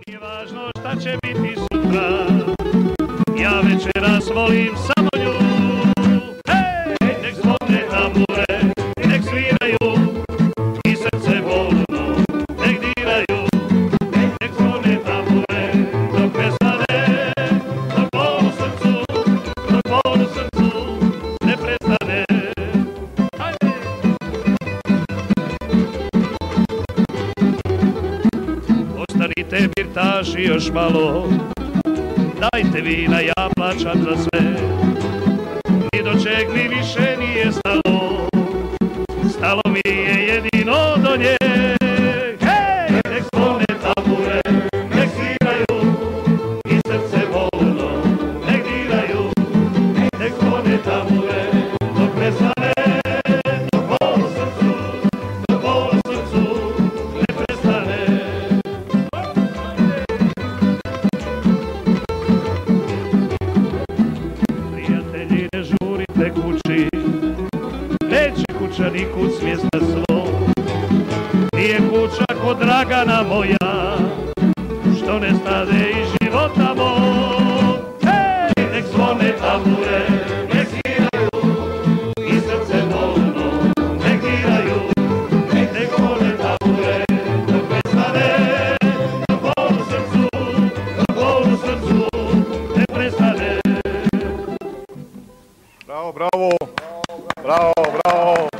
Nije važno šta će biti sutra, ja večeras volim samo nju. Hej, nek zvone tambure, nek sviraju i srce bolno, nek diraju. Nek zvone tambure, dok ne stane, dok bol u srcu ne prestane. Ostanite birtaši još malo, dajte vina, ja plaćam za sve. Ni do čeg mi više nije stalo, stalo mi je jedino do nje. Hej, nek zvone tambure, nek sviraju i srce bolno, nek diraju. Nek zvone tambure, dok ne stane, dok bol u srcu ne prestane. Prijatelji, ne žurite kući, neće kuća nikud s mjesta svog. Nije kuća kod Dragana moja, što ne stade iz života mog. Hej, nek zvone tambure, nek sviraju i srce bolno, nek diraju. Nek zvone tambure, dok ne stane, dok bol u srcu ne prestane. Bravo, bravo, bravo, bravo.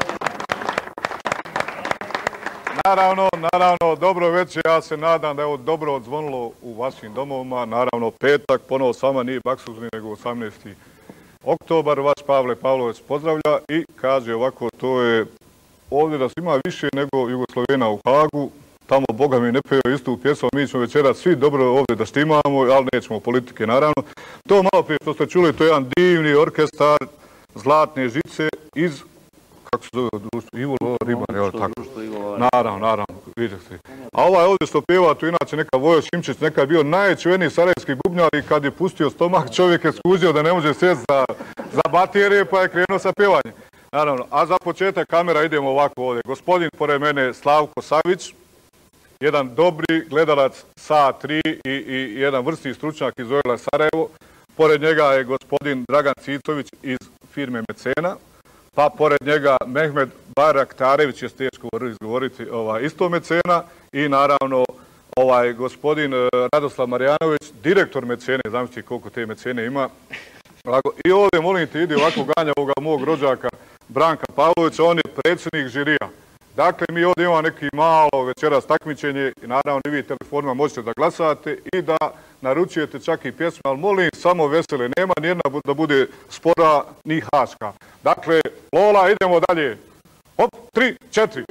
Naravno, dobro večer, ja se nadam da je ovo dobro odzvonilo u vašim domovima. Naravno, petak, ponovo s vama nije baksuzni, nego 18. oktobar. Vaš Pavle Pavlović pozdravlja i kaže ovako, to je ovdje da se ima više nego Jugoslovena u Hagu. Tamo, Boga mi, ne peo istu pjesmu, mi ćemo večeras svi dobro ovdje da štimamo, ali nećemo politike, naravno. To malo prije što ste čuli, to je jedan divni orkestar Zlatne žice iz, kako se zove društvo, Ivo Ribar, evo tako. Naravno, vidite. A ovaj ovdje što pjeva, tu inače neka Vojo Šimčić, neka je bio najčuveniji sarajevski bubnjar i kad je pustio stomak, čovjek je skužio da ne može sjesti za baterije, pa je krenuo sa pjevanjem. Naravno, a za početak kamera idemo ovako ovdje. Gospodin pored mene Slavko Savić, jedan dobri gledalac SA3 i jedan vrsni stručnjak iz OIL-a Sarajevo. Pored njega je gospodin Dragan Cicović iz firme Mecena. Pa pored njega Mehmed Baraktarević, je teško izgovoriti, isto Mecena. I naravno gospodin Radoslav Marjanović, direktor Mecene, zamislite koliko te Mecene ima. I ovdje, molim te, ide ovako ganja ovoga mog rođaka Branka Pavlovića, on je predsjednik žirija. Dakle, mi ovdje imamo neki malo večeras takmičenje i naravno i vi telefonima možete da glasate i da naručujete čak i pjesme, ali molim samo vesele, nema nijedna da bude spora ni haška. Dakle, Lola, idemo dalje. Hop, 3, 4.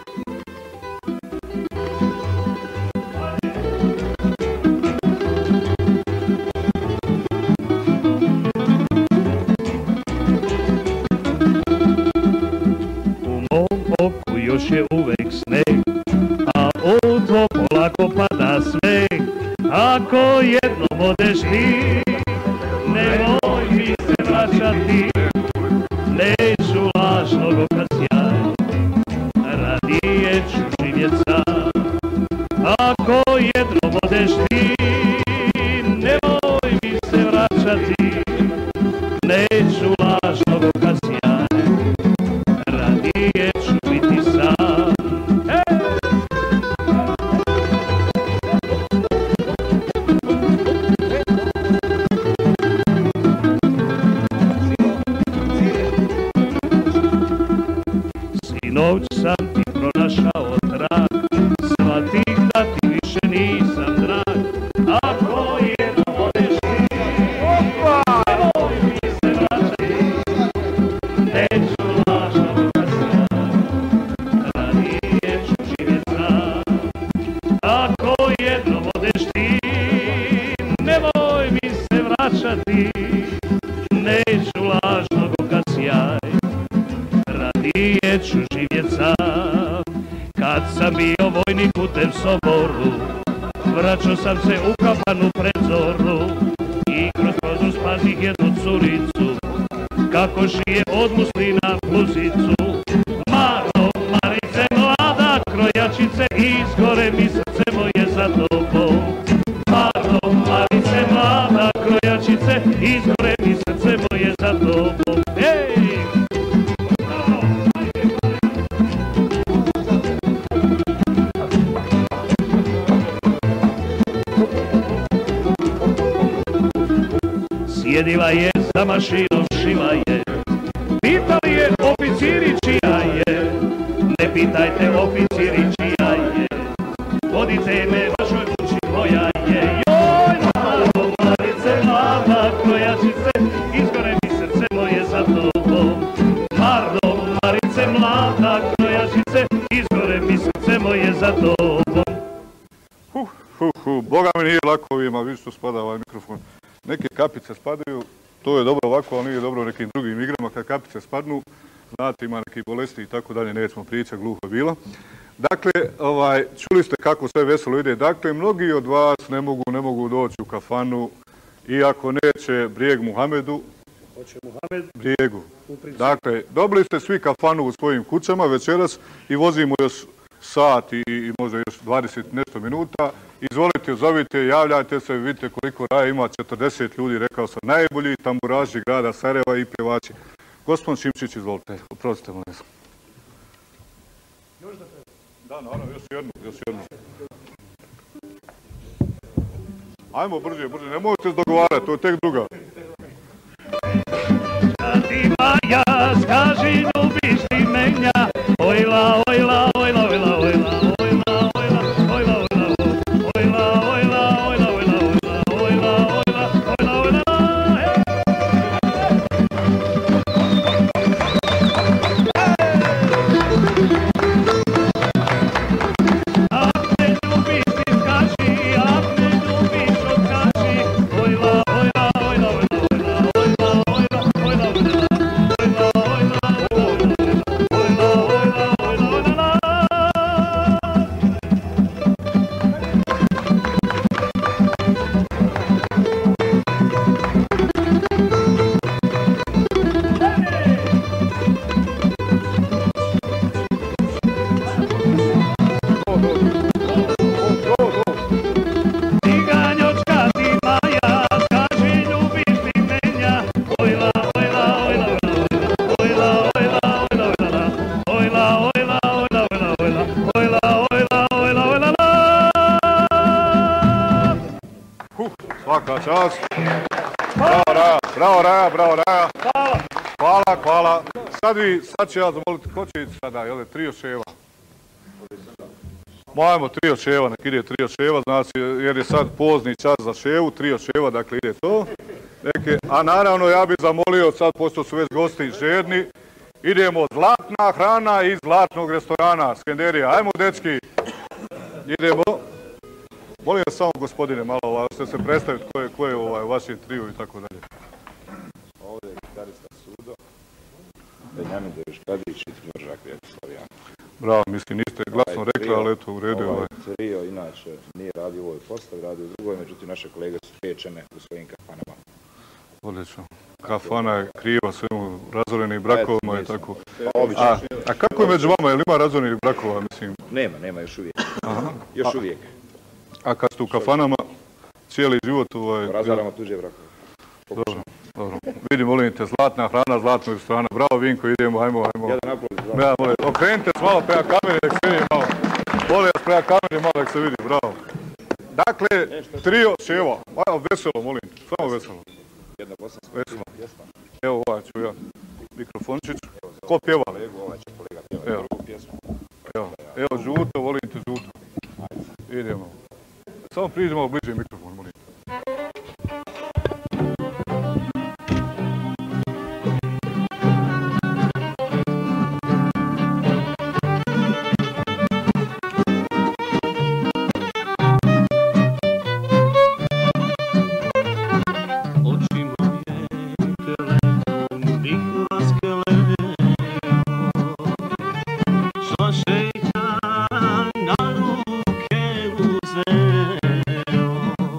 Još je uvek sneg, a utvo polako pada sneg. Ako jednom odeš ti, nemoj mi se vraćati. Neću lažnog oka sjaj, radije ću živjet sam. Ako jednom odeš ti, nemoj mi se vraćati. Neću lažnog oka sjaj, radije ću biti sam. Sinoć sam ti pronašao trag, shvatih da ti više nisam drag. Ako jednom odeš ti, nemoj mi se vraćati. Neću lažnog oka sjaj, radije ću živjet sam. Ako jednom odeš ti, nemoj mi se vraćati. Neću lažnog oka sjaj, radije ću živjet sam. Kad sam bio vojnik u tem Soboru, vraćao sam se u kafanu pred zoru i kroz prozor spasih jednu curicu, kako šije od muslina bluzicu. Maro, Marice, mlada krojačice, izgore mi srce moje za tobom. Sjedila je za mašinom, šila je. Pitali je oficiri čija je. Ne pitajte oficiri čija je. Vodite me vašoj kući moja je. Joj, Marice mlada krojačice, izgore mi srce moje za tobom. Marice mlada krojačice, izgore mi srce moje za tobom. Boga mi nije lako ovima, vi što spada ovaj mikrofon. Neke kapice spadaju, to je dobro ovako, ali nije dobro u nekim drugim igrama. Kad kapice spadnu, znate, ima neki bolesti i tako dalje, nećemo pričati, gluho je bilo. Dakle, čuli ste kako sve veselo ide. Dakle, mnogi od vas ne mogu doći u kafanu, iako neće Brijeg Muhamedu, Hoće Muhamed Brijegu. Dakle, dobili ste svi kafanu u svojim kućama večeras i vozimo još sat i možda još 20 nešto minuta. Izvolite, zovite, javljajte se, vidite koliko raja ima, 40 ljudi, rekao sam, najbolji tamburaši grada Sarajeva i pjevači. Gospodin Šimčić, izvolite, oprostite, molim vas. Da, naravno, još jednu. Ajmo, brže, nemojte se dogovarati, to je tek druga. Ti Maja, skaži ljubiš ti menja, ojla, ojla, ojla, ojla, ojla, ojla, ojla, ojla, ojla, ojla, ojla, ojla, ojla, ojla, ojla, ojla, Ak me ljubiš ti skaži, ak me ljubiš odkaži, ojla, ojla, ojla, ojla, ojla, ojla, ojla, Svaka čast. Bravo Raja. Hvala. Sad ću ja zamoliti, ko će ići sada, jel' trio ševa? Ajmo, trio ševa, nek ide trio ševa, znači, jer je sad pozni čas za ševu, trio ševa, dakle ide to. A naravno, ja bih zamolio, sad pošto su već gosti žedni, idemo zlatna hrana iz zlatnog restorana, Skenderija. Ajmo, dečki, idemo. Molim vas samo, gospodine, malo ste se predstaviti ko je u vašem triju i tako dalje. Ovdje je gitarista Sudo, Benjamin Deviškadić i Tvrđak Vjetislav. Bravo, mislim, niste glasno rekli, ali eto, u redu. Ovaj trio inače nije radio u ovoj postavi, radio u drugoj, međutim naše kolege su pečene u svojim kafanama. Odlično. Kafana je kriva svemu razorenih brakovima i tako. A kako je među vama, je li ima razorenih brakova, mislim? Nema, još uvijek. Još uvijek. A kad ste u kafanama, cijeli život... Razvaramo tuđe brakove. Dobro. Vidim, molim te, zlatna hrana, zlatnog restorana. Bravo, Vinko, idemo, ajmo. Okrenite se malo prema kameri, nek se vidi malo. Molim vas prema kameri, malo nek se vidi, bravo. Dakle, trio ševa. Veselo, molim te, samo veselo. Jedna bosanska pjesma. Evo, ovaj ću ja. Mikrofončić. Ko pjeva? Ovaj će kolega pjeva drugu pjesmu. Evo, žuto, volim te, žuto. Idemo. Samo priđe malo bliže mikrofon, molim te. Šeitan na ruke uzeo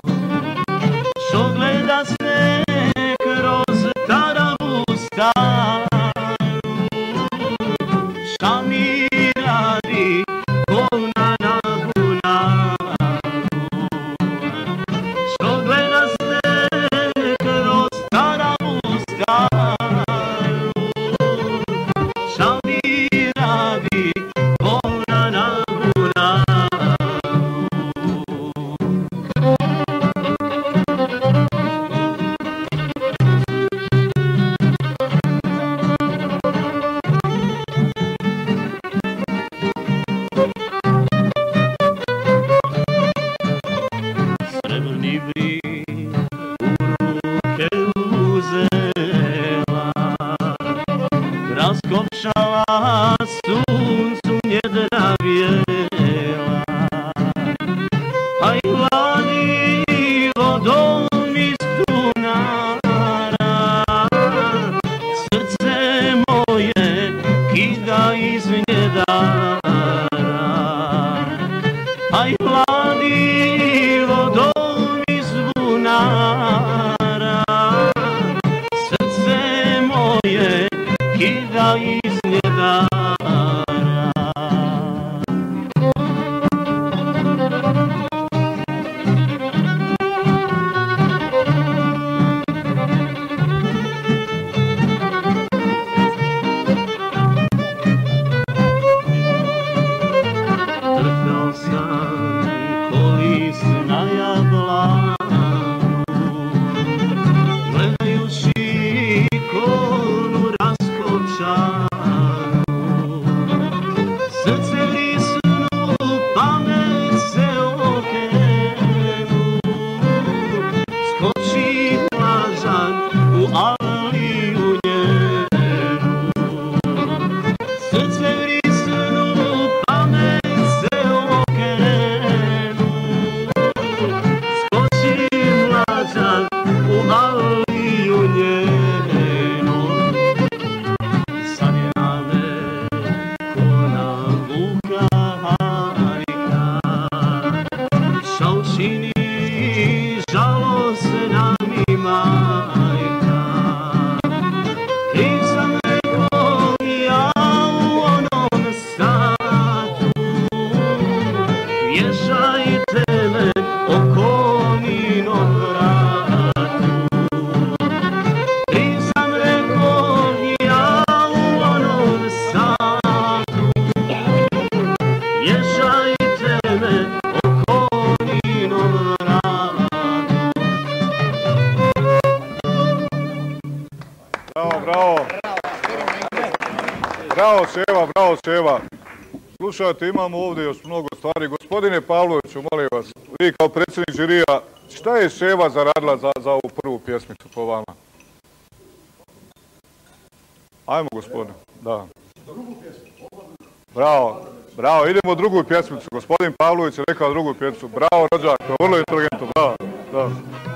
Ševa, bravo Ševa. Slušajte, imamo ovdje još mnogo stvari. Gospodine Pavloviću, molim vas, vi kao predsjednik žirija, šta je Ševa zaradila za ovu prvu pjesmicu po vama? Ajmo, gospodine. Da. Bravo, idemo drugu pjesmicu. Gospodin Pavlović je rekao drugu pjesmicu. Bravo, rođak, to je vrlo inteligentno, bravo. Da.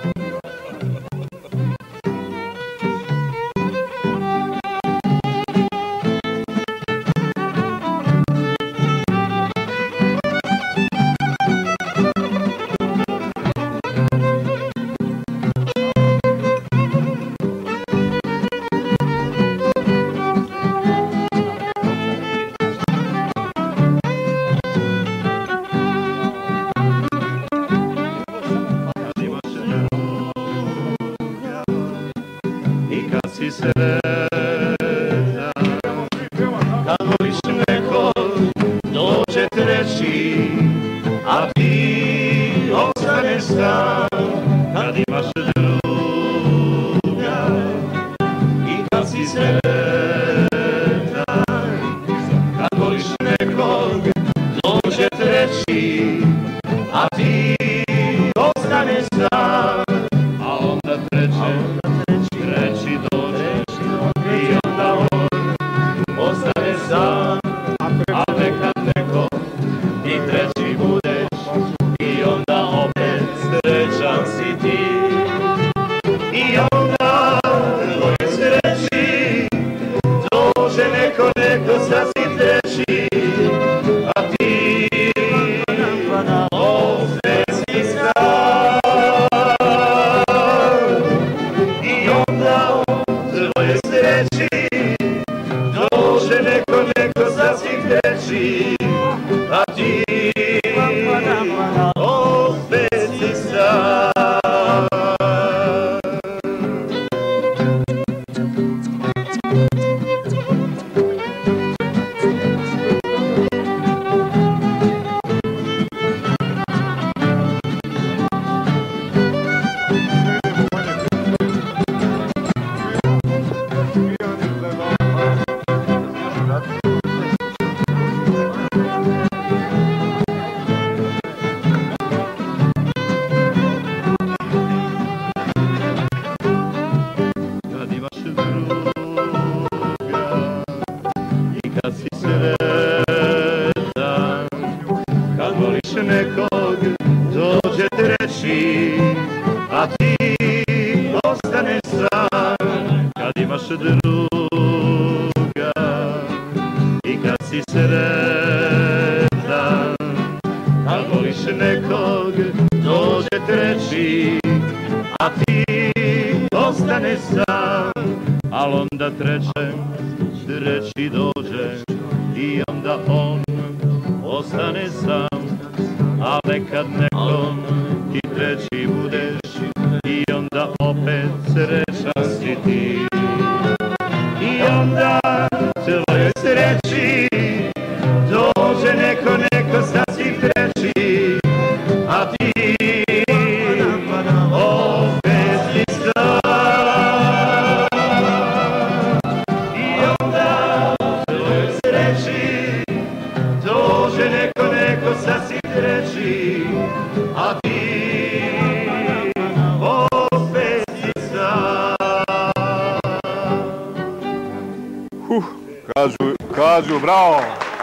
Kažu, bravo!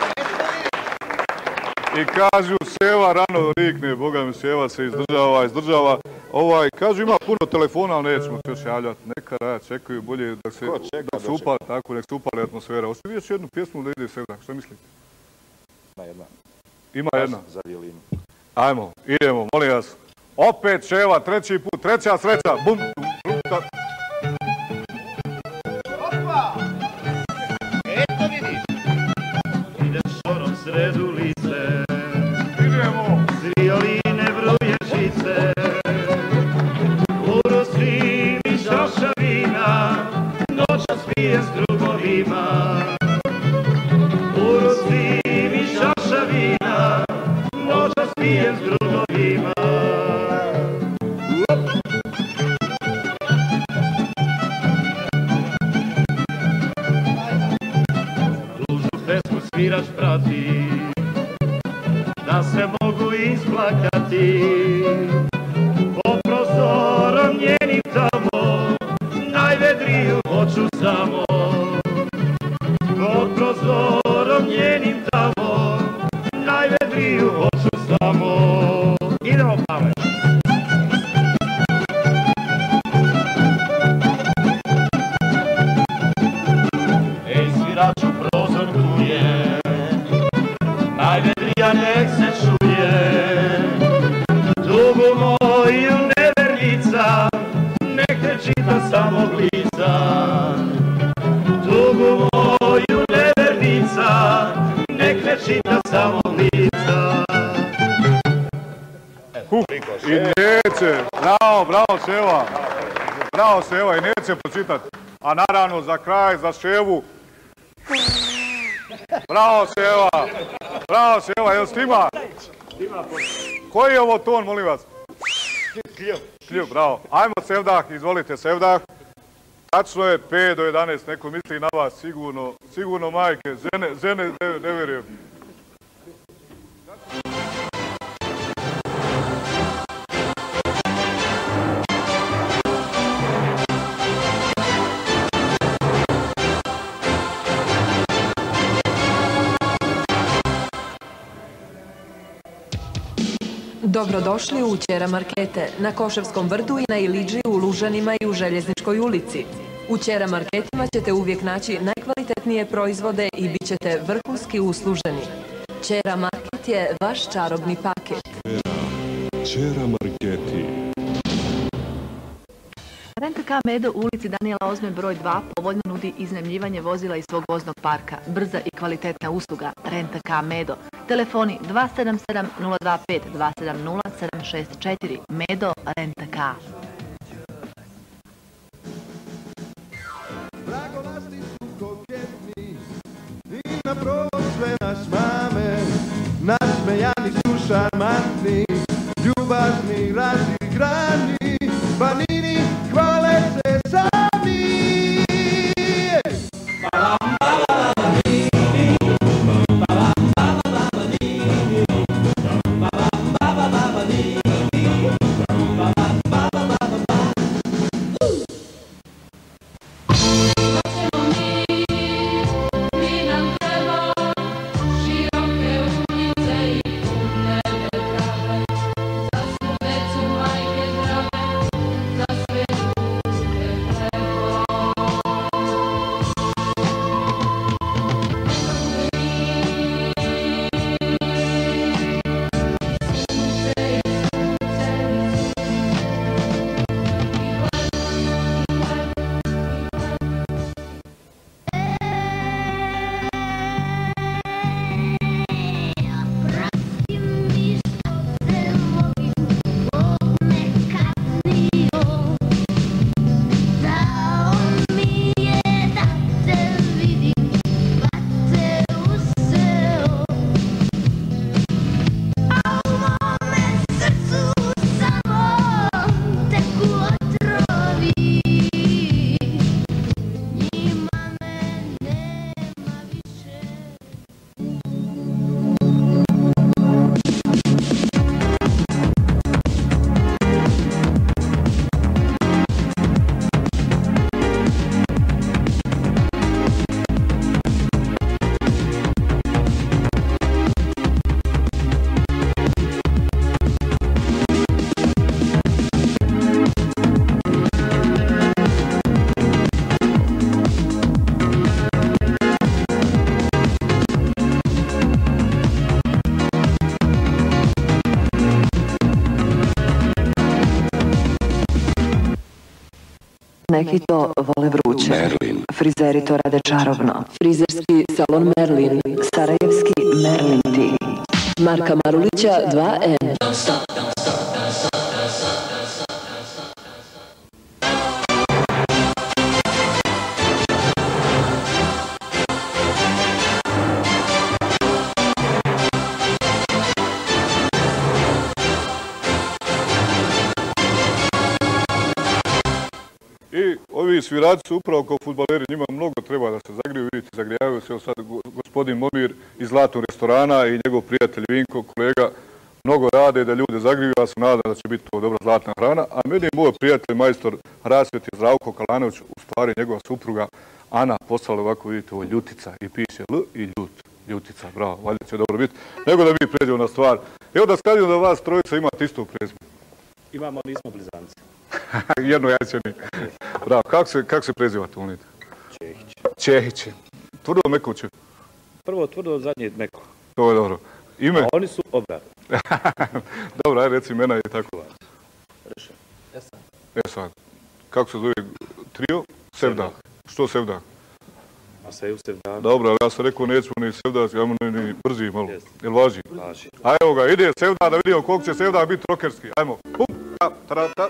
I kažu, Ševa rano rikne, Boga mi Ševa se izdržava. Kažu, ima puno telefona, ali nećemo se još javljati. Neka raja čekaju, bolje da se upali, tako, nek se upali atmosfera. Hoćete vi još jednu pjesmu da ide sada, što mislite? Ima jedna. Za violinu. Ajmo, idemo, molim vas. Opet Ševa, treći put, treća sreća. Bum, bum, bum. Sred ulice, s violine vruje žice, u Rusiji mi šašavina, noćas pije s drugovima. U Rusiji mi šašavina, noćas pije s drugovima. da se mogu isplakati. Po prozorom njenim tamo, najvedriju hoću samo. Po prozorom njenim tamo, najvedriju hoću samo. Idemo, Pavle. Ej, sviraču, prozor tu je, najvedrija nek se čuje. Tugu moju nevernica, nek te čita samog lica. Tugu moju nevernica, nek te čita samog lica. I neće, bravo Seva, bravo Seva, i neće pročitati. A naravno za kraj, za Ševu, bravo Seva, jel stima? Koji je ovo ton, molim vas? Kljup, bravo. Ajmo Sevdah, izvolite Sevdah. Tačno je 5 do 11, neko misli na vas, sigurno majke, žene ne vjerujem. Dobrodošli u Ćera markete na Koševskom vrdu i na Iliđi, u Lužanima i u Željezničkoj ulici. U Ćera marketima ćete uvijek naći najkvalitetnije proizvode i bit ćete vrhunski usluženi. Ćera market je vaš čarobni paket. Ćera marketi. Rent-a-car Medo u ulici Danijela Ozme broj 2 povoljno nudi iznajmljivanje vozila iz svog voznog parka. Brza i kvalitetna usluga. Rent-a-car Medo. Telefoni 277 025 270 764. Medo Rent-a-car. Blagolasti su koketni i na probu sve nas mame. Nasmejani su šarmantni, ljubazni, razigrani, banini hvale se sami. Neki to vole vruće. Merlin. Frizeri to rade čarobno. Frizerski salon Merlin. Sarajevski Merlin ti. Marka Marulića 2N. I ovi ovi svirači su upravo kao fudbaleri, njima mnogo treba da se zagriju, vidite, zagrijavaju se. Evo sad gospodin Momir iz Zlatnog restorana i njegov prijatelj Vinko, kolega, mnogo rade da ljude zagriju, ja se nadam da će biti to dobra zlatna hrana. A meni je moj prijatelj, majstor rasvjeti Zdravko Kalanović, u stvari njegova supruga Ana, poslala ovako, vidite, ovo Ljutica i piše L i Ljut. Ljutica, bravo, valjda će dobro biti. Nego da mi pređemo na stvar. Evo da skadim da vas trojica imate isto prezime. Imamo, nismo blizanci. Jedno jajčani. Bravo, kako se prezivate, volite? Čehić. Čehić. Tvrdo Mekuće. Prvo tvrdo, zadnje meko. To je dobro. Ime? A oni su obratni. Dobro, aj reci imena i tako. Rešen. Esad. Kako se zove trio? Sevdah. Što Sevdah? A Seju Sevdah. Dobro, ali ja sam rekao nećemo ni Sevdah, ja ni brzi malo. Jel važi? Važi. A evo ga, ide Sevdah da vidimo koliko će Sevdah biti rokerski. Ajmo. Pum, ta, ta, ta.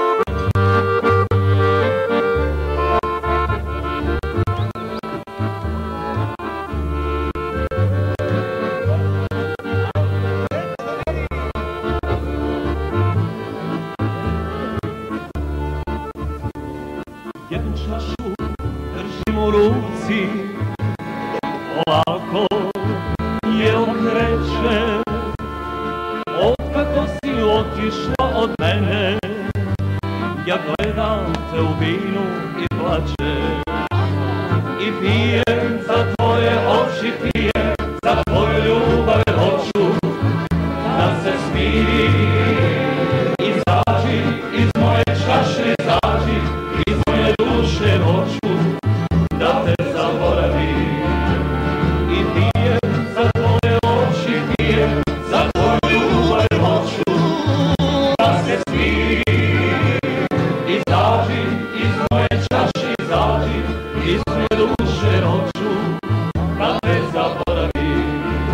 Jednu čašu držim u ruci, polako je okrećem. Otkako si otišla od mene, ja gledam te u vinu i plačem. I pijem za tvoje oči, pijem za tvoju ljubav, hoću da se smiri. Izađi iz moje čaše, izađi iz moje duše, hoću da te zaboravim. I pijem za tvoje oči, pijem za tvoju ljubav, hoću da se smiri. Izađi iz moje čaše, izađi iz moje duše, hoću da te zaboravim.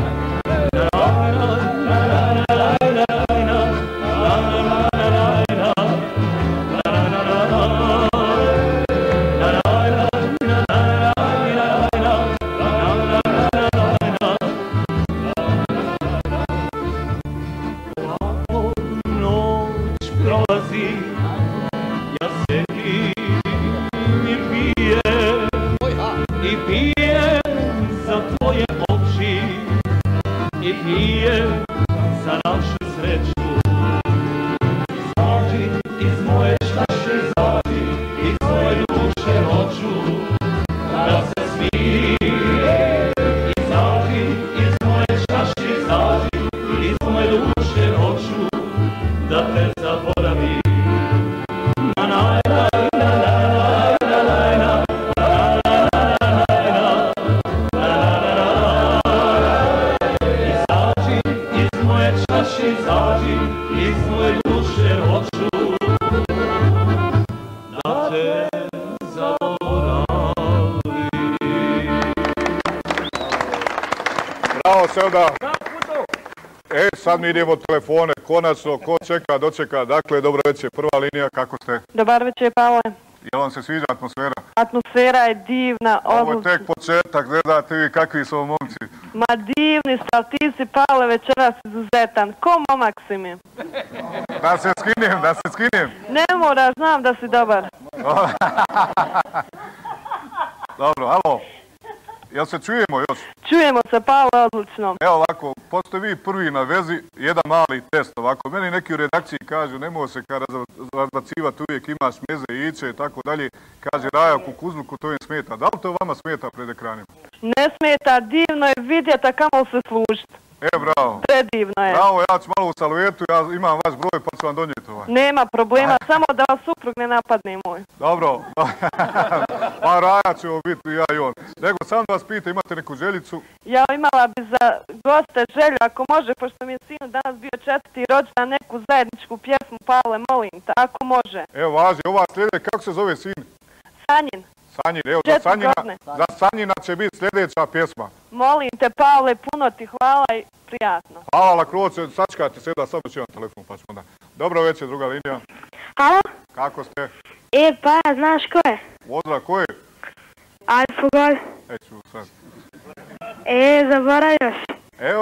Ja sedim i pijem, i pijem za tvoje oči, i pijem za našu sreću. Izađi iz moje čaše, izađi iz moje duše, hoću da se smiri. Izađi iz moje čaše, izađi iz moje duše, hoću da te zaboravim. Izađi iz moje čaše, izađi iz moje duše, hoću da te zaboravim. Bravo, Sevdah. Sad mi idemo telefone, konačno, ko čeka, dočeka. Dakle, dobro večer, prva linija, kako ste? Dobar večer, Pavle. Jel vam se sviđa atmosfera? Atmosfera je divna. Ovo je tek početak, gledate vi kakvi su momci. Ma divni ste, ali ti si, Pavle, večeras izuzetan. Ko momak si mi? Da se skinem. Ne mora, znam da si dobar. Dobro, alo. Jel se čujemo još? Čujemo se, Pavle, odlično. Evo ovako, pošto vi prvi na vezi, jedan mali test ovako. Meni neki u redakciji kažu, nemoj se razbacivati, uvijek imaš meze i iće i tako dalje. Kaže, Raja Kukuzluku, to im smeta. Da li to vama smeta pred ekranima? Ne smeta, divno je vidjeti, a kamo se služiti. Bravo. Predivno je. Bravo, ja ću malo u salvetu, ja imam vaš broj pa ću vam donijeti ovaj. Nema problema, samo da vas suprug ne napadne moj. Dobro. Pa Raja ćemo biti ja i on. Nego sam da vas pita, imate neku željicu? Ja imala bi za goste želju, ako može, pošto mi je sinu danas bio 4. rođendan, neku zajedničku pjesmu, Pavle, molim te, ako može. Evo važi, ova sljedeća, kako se zove sin? Sanjin. Sanjin, evo, za Sanjina će biti sljedeća pjesma. Molim te, Pavle, puno ti hvala i prijatno. Hvala, Kroće, sačekajte se da samo ću imam telefon, pa ćemo onda. Dobro večer, druga linija. Halo? Kako ste? Pa, znaš ko je? Pozdrav, ko je? Alfogol. Ću sad. Zaboravio si. Evo,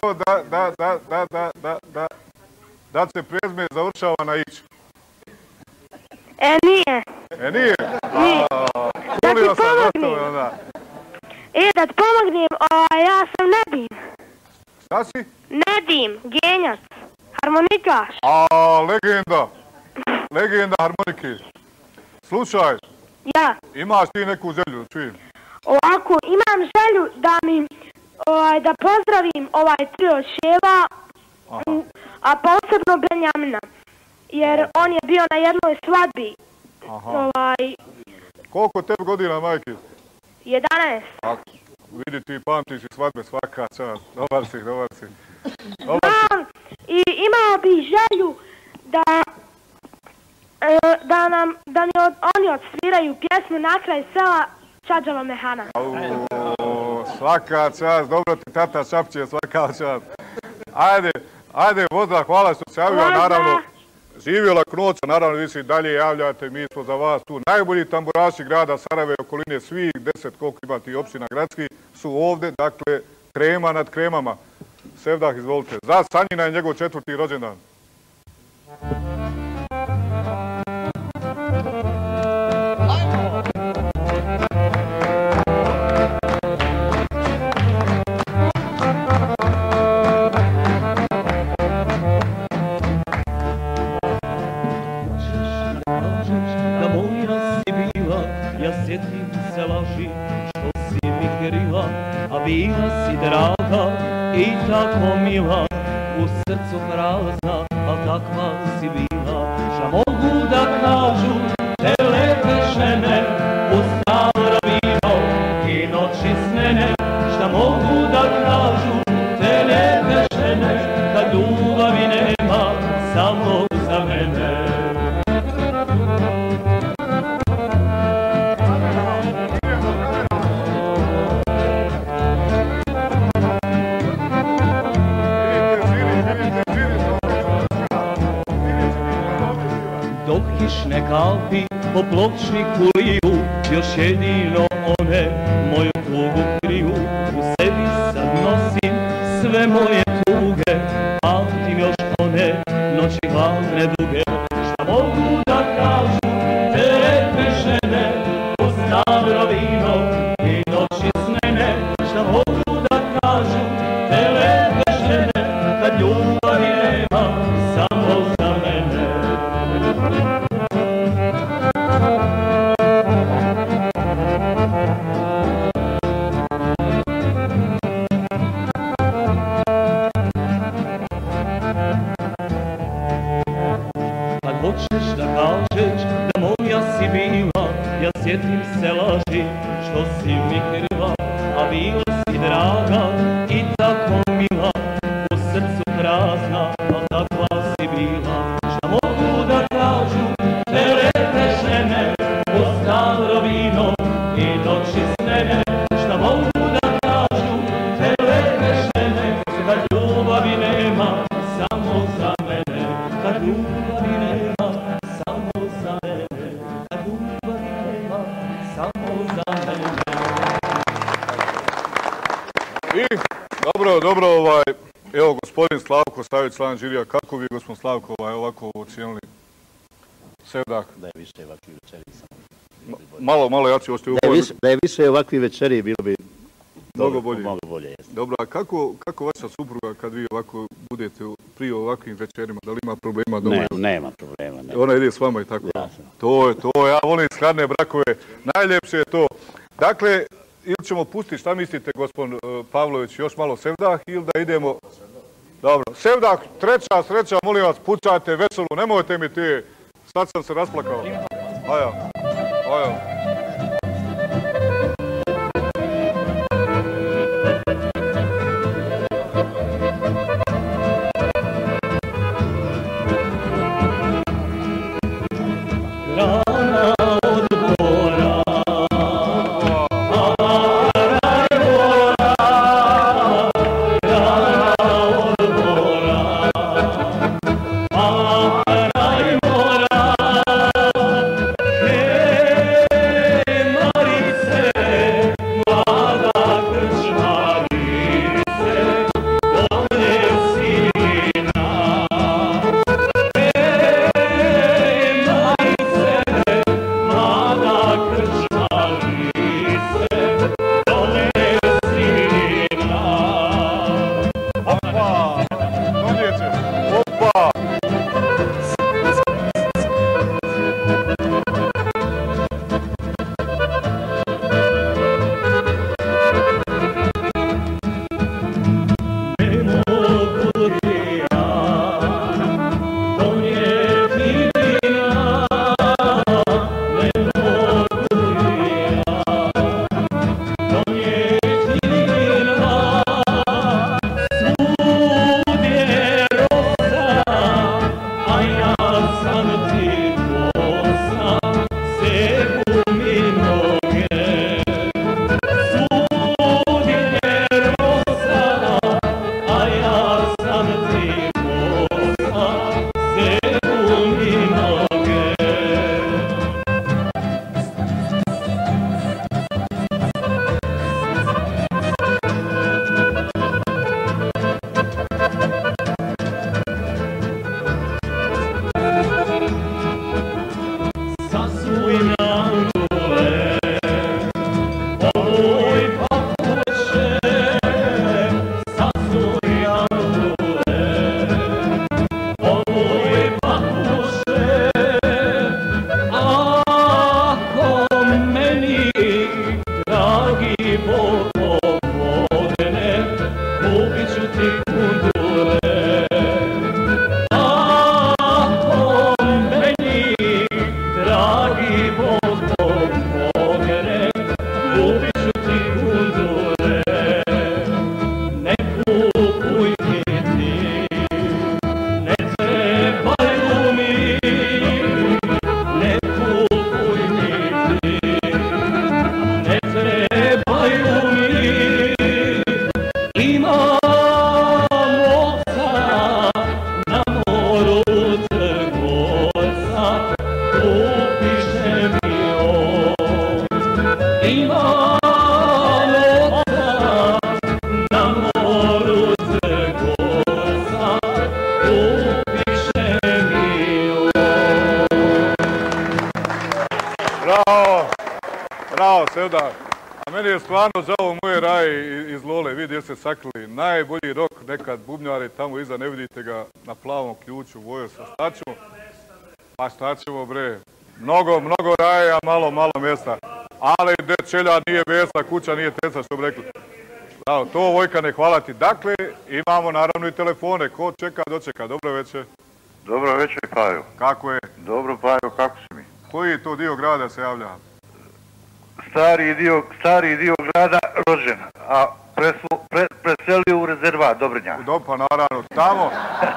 da se prezme završava na ić. Nije. Nije? Volio sam gotovo onda. Da ti pomognem, ja sam Nedim. Šta si? Nedim, genjac, harmonikaš. Legenda. Legenda harmonike. Slušaj. Ja. Imaš ti neku želju, čujem? Ovako, imam želju da mi, da pozdravim trio Ševa, a posebno Benjamina. Jer on je bio na jednoj svadbi. Koliko tebi godina, majke? 11. Vidi ti, pamtiš i svadbe svaka čast. Dobar si. Znam, i imao bi želju da mi oni odsviraju pjesmu Na kraj sela Čađava mehana. Svaka čast, dobro ti tata šapće, svaka čast. Ajde, voda, hvala što se javio, naravno. Živjela Knoća, naravno vi se i dalje javljate, mi smo za vas tu. Najbolji tamburaši grada Sarajeva i okoline, svih 10 koliko ima ti opština gradskih su ovdje, dakle, krema nad kremama. Sevdah, izvolite. Za Sanjina je njegov 4. rođendan. Sjetim se laži što si mi krila, a bila si draga i tako mila, u srcu prazna, a takva si bila. Šta mogu da kažu te lepe žene, ustalo ravino i noći snene. Šta mogu da kažu te lepe žene, kad ljubavi nema samo za mene. Dok kišne kapi po pločniku liju, još jedino one moju tugu kriju. U sebi sad nosim sve moje tuge, pamtim još one noći hladne duge. Šta mogu da kažu te lepe žene, ustalo vino i noći snene. Šta mogu da kažu te lepe žene, kad ljubavi nema samo za mene. Kad hoćeš da kažeš da moja si bila, ja sjetim se laži što si mi krila, a bila si draga i tako mila, u srcu prazna, a takva si bila. Šta mogu da kažu te lepe žene, ustalo vino i noći snene. Šta mogu da kažu te lepe žene, kad ljubavi nema samo za mene. Kad ljubavi nema samo za mene, kad ljubavi nema samo za mene. I, dobro, evo gospodin Slavko Savić, član žirija, kako vi gospodin Slavko ovako ocijenili Sevdah? Da je više ovakvi večeri samo. Malo jači ošte Da je više ovakvi večeri bilo bi mnogo bolje. Mnogo bolje, jesno. Dobro, a kako vaša supruga kad vi ovako budete prije ovakvim večerima, da li ima problema? Nema problema. Ona ide s vama i tako? Jasno. To, ja volim skladne brakove, najljepše je to. Dakle, ili ćemo pustiti, šta mislite, gospodin Pavlović, još malo Sevdah ili da idemo... Dobro, Sevdah, treća sreća, molim vas, pucajte veselu, nemojte mi ti, sad sam se rasplakao. Aja. onda. A meni je stvarno žao moje Raje iz Lole, vidi jer se sakrili. Najbolji rok nekad bubnjari tamo iza, ne vidite ga na plavom ključu, Vojosa. Šta ćemo? Pa šta ćemo bre? Mnogo Raje, a malo mjesta. Ali Čelja nije mjesta, kuća nije teca, što bi rekli. Da, to Vojka ne hvala ti. Dakle, imamo naravno i telefone. Ko čeka, dočeka. Dobro večer. Dobro večer, Pajo. Kako je? Dobro, Pajo, kako si mi? Koji to dio grada se javlja? Stari dio grada rođen, a preselio u rezervat Dobrnja. Pa naravno, tamo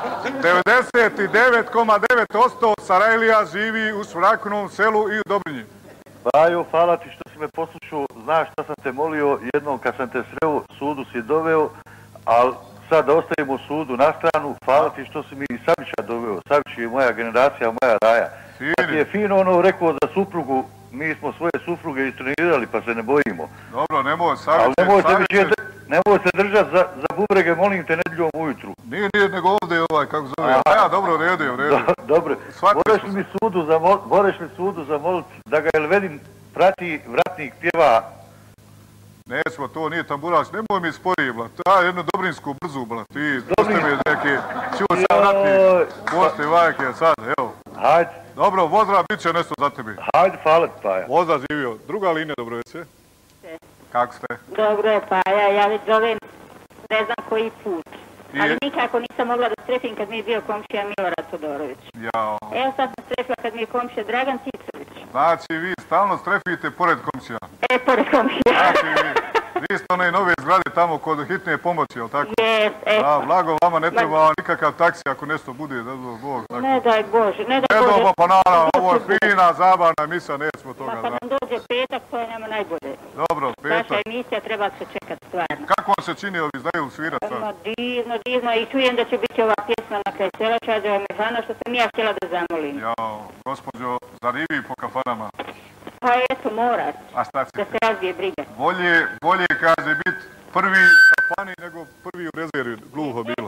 99,9% Sarajlija živi u Svrakunovom selu i u Dobrinji. Pajo, hvala ti što si me poslušao, znaš šta sam te molio jednom kad sam te sreo, sudu si doveo, ali sad da ostavimo sudu na stranu, hvala ti što si mi i Savića doveo. Savić je moja generacija, moja Raja. Pa ti je fino ono rekao za suprugu, mi smo svoje supruge istrenirali pa se ne bojimo. Dobro, nemoj Savić. Ali nemoj se držati za bubrege, molim te, nedjeljom ujutru. Nije nego ovdje kako zove. Ja, dobro, redio. Dobro, moreš mi sudu zamoliti da ga Elvedin prati, vratnik pjeva. Nećemo, to nije tamburač, nemoj mi sporije, bla. To je jednu Dobrinsku brzu, bla. Ti, pusti mi neki, čuo sam vratnik, pusti vajke, sad, evo. Hajde. Dobro, Vozra, bit će nešto za tebi. Hajde, hvala ti, Paja. Vozra živio. Druga linija, dobro večer. Kako ste? Dobro, Paja, ja već zovem ne znam koji put. Ali nikako nisam mogla da strefim kad mi je bio komšija Milorad Todorović. Jao. Evo sad sam strefila kad mi je komšija Dragan Cicović. Znači, vi stalno strefite pored komšija. Pored komšija. Znači, vi ste one nove zgrade tamo kod hitne pomoći, jel tako? Jes, Da, blago, vama ne treba nikakav taksi ako nešto bude, da zbog Bog. Ne daj Bože, ne daj Bože. Pa naravno, ovo je fina, zabavna misija, nećemo toga. Pa kad nam dođe petak, to je nama najbolje. Dobro, petak. Vaša emisija treba se čekati stvarno. Kako vam se čini, ovi znaju svirati sad? Divno, i čujem da će biti ova pjesma na kraj sela Čađeva Mehana, što sam ja htjela da zamolim. Jao, gospođo, zar i vi po kafanama? Pa eto, morat. A šta ćete? Da se razbije briga. Bolje kaže biti prvi u kafani nego prvi u rezervi, gluho bilo.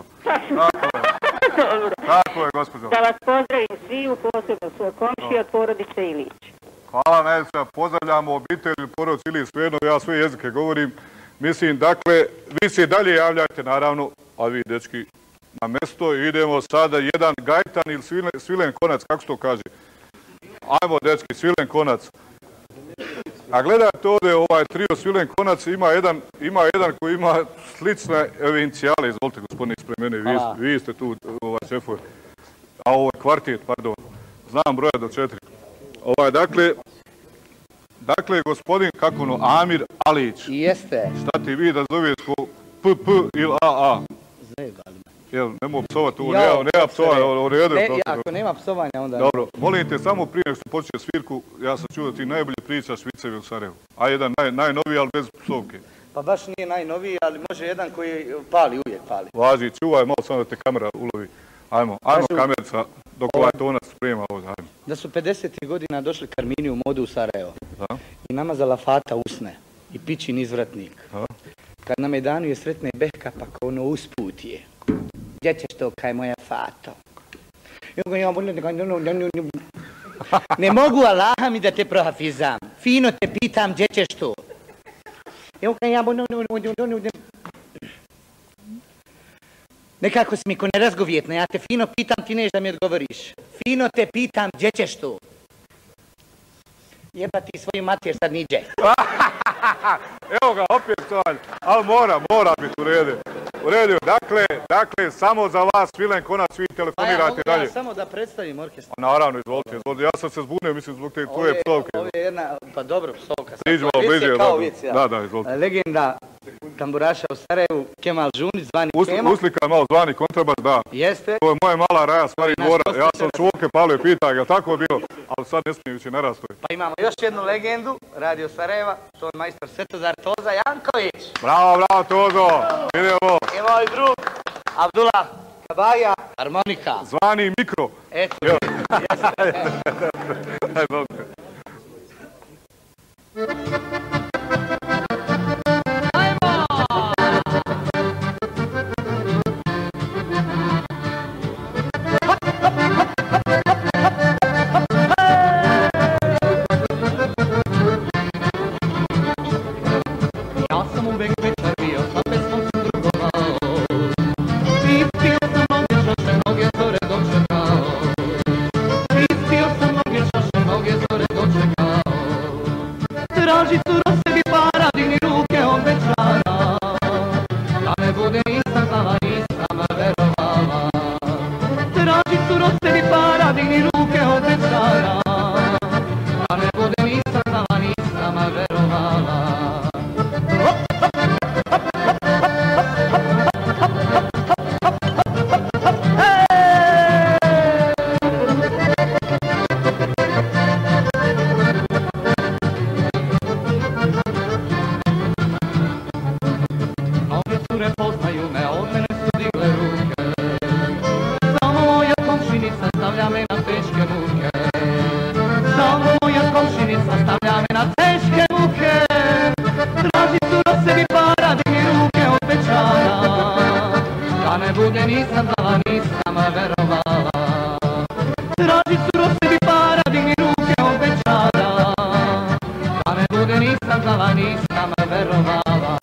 Tako je, gospođo. Da vas pozdravim svi, u posebno svoj komšiji od porodice Ilić. Hvala najljepša, pozdravljamo obitelju, porodicu Ilić, svejedno, ja sve jezike govorim. Mislim, dakle, vi se dalje javljajte, naravno, a vi, dečki, na mesto. Idemo sada jedan gajtan ili svilen konac, kako se to kaže? Ajmo, dečki, svilen konac. A gledajte ovdje ovaj trio svilen konac, ima jedan koji ima slične inicijale, izvolite gospodine ispred mene, vi ste tu šefovi. A ovo je kvartet, pardon, znam broja do 4. Dakle, gospodin, kako ono, Amir Alić. Jeste. Šta ti vi da zoveš ko PP ili AA? Zajebali me. Jel, nemoj psovati ovo, nema psovanja, u redu. Ako nema psovanja, onda... Dobro, molim te, samo prije nego što počne svirku, ja sam čuo da ti najbolje pričaš vicevi u Sarajevu. A jedan najnoviji, ali bez psovke. Pa baš nije najnoviji, ali može jedan koji pali, uvijek pali. Važi, čuvaj malo samo da te kamera ulovi. Ajmo kamerica, dok ovaj tonac sprema ovdje, ajmo. Da su 50. godina došli Karmini u modu u Sarajevo. I namazala Fata usne i pičin izvratnik. Kad na Mejdanu je sretne Behka, pa kao ono usput je. Gdje ćeš to, kaj moja Fato? Ne mogu Allaha mi da te prohafizam. Fino te pitam, gdje ćeš to? Nekako si mi ko nerazgovjetna, ja te fino pitam, ti neš da mi odgovoriš. Fino te pitam, gdje ćeš to? Jebati svoju mater, sad niđe. Evo ga, opet stvar, ali mora biti u redu. U redu, dakle, samo za vas, svilen konac, vi telefonirate dalje. Pa ja mogu ja samo da predstavim orkestar. Naravno, izvolite, ja sam se zbunio, mislim, zbog te tvoje psovke. Ovo je jedna, pa dobro, psovka. Priđemo bliže, da, izvolite. Legenda tamburaša u Sarajevu, Kemal Žunić, zvani Kemo. Uslika malo zvani kontrabas, da. Jeste. To je moja mala Raja, stvari dvora, ja sam čuoke palio, pitao ga, tako je bilo, ali sad ne smijem više narastoj. Pa imamo još jednu legendu, Radio Sarajeva, to je majstor Svetozar Toza Janković. Bravo, Tozo, idemo. I moj drug, Abdullah Kabaja, harmonika. Zvani Mikro. Eto, bude nisam znala, nisam verovala. Traži curo sebi para, digni ruke od večara. Da ne bude nisam znala, nisam verovala.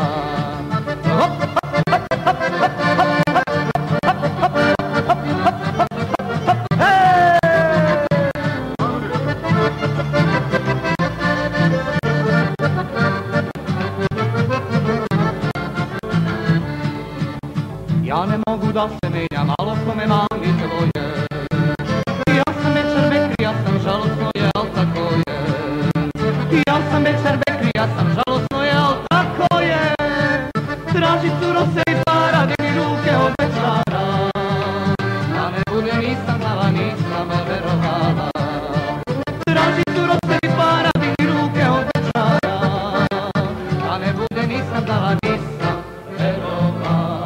Ja ne mogu da se menjam, malo ko me mami tvoje. Ja sam večer bekri, ja sam žalostno je, al tako je. Ja sam večer bekri, ja sam žalostno je, al tako je. Traži curo se i para, digni ruke od večara. Da ne bude nisam znala, nisam verovala. Traži curo se i para, digni ruke od večara. Da ne bude nisam znala, nisam verovala.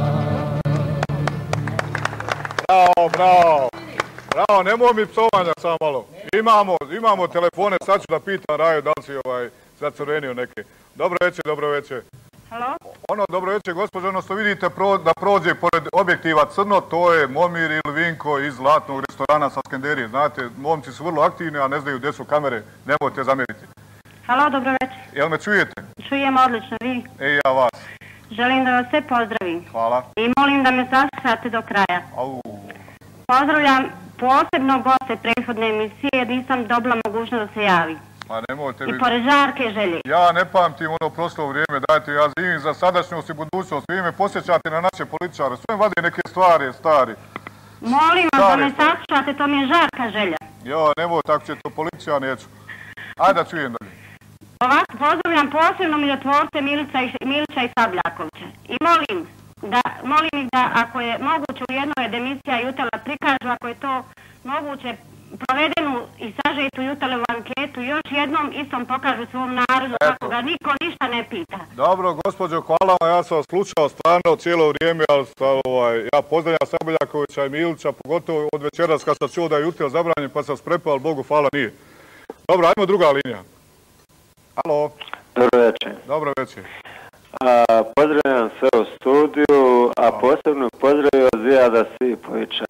Bravo, bravo. Bravo, nemoj mi psovanja samo malo. Imamo telefone, sad ću da pitam Raju da li si zacrvenio neke. Dobro večer, dobro večer. Halo? Dobro večer, gospođo, ono što vidite da prođe pored objektiva crno, to je Momir ili Vinko iz Zlatnog restorana sa Skenderije. Znate, momci su vrlo aktivni, a ne znaju gdje su kamere, nemojte zamjeriti. Halo, dobro večer. Jel me čujete? Čujem odlično, vi? Ja vas. Želim da vas sve pozdravim. Hvala. I molim da me saslušate do kraja. Au. Pozdravljam posebno goste prethodne emisije jer nisam dobila mogućnost da se javi. Pa nemojte I pored žarke želje. Ja ne pamtim ono prošlo vrijeme, dajte, ja živim za sadašnjost i budućnost. Vi me posjećate na naše političare, sve vade neke stvari, stari. Molim vas da me saslušate, to mi je žarka želja. Jo, nemoj, tako će to policija, neću. Ajde da čujem dalje. Ovako, pozdravljam posebno mirotvorce Milića i Sabljakovića. I molim ih da ako je moguće u jednoj od emisija Jutela prikažu, ako je to moguće, provedenu i sažetu Jutelevu anketu, još jednom istom pokažu svom narodu kako ga niko ništa ne pita. Dobro, gospođo, hvala vam, ja sam vas slušao stvarno cijelo vrijeme, ali ja pozdravljam Sabljakovića i Milića, pogotovo od večeras kad sam čuo da je Jutel zabranjen, pa sam sprepao, ali Bogu hvala nije. Dobro, ajmo druga linija. Alo. Dobro večer. Dobro večer. Pozdravljam sve u studiju, a posebno pozdravio Zijada Sipovića.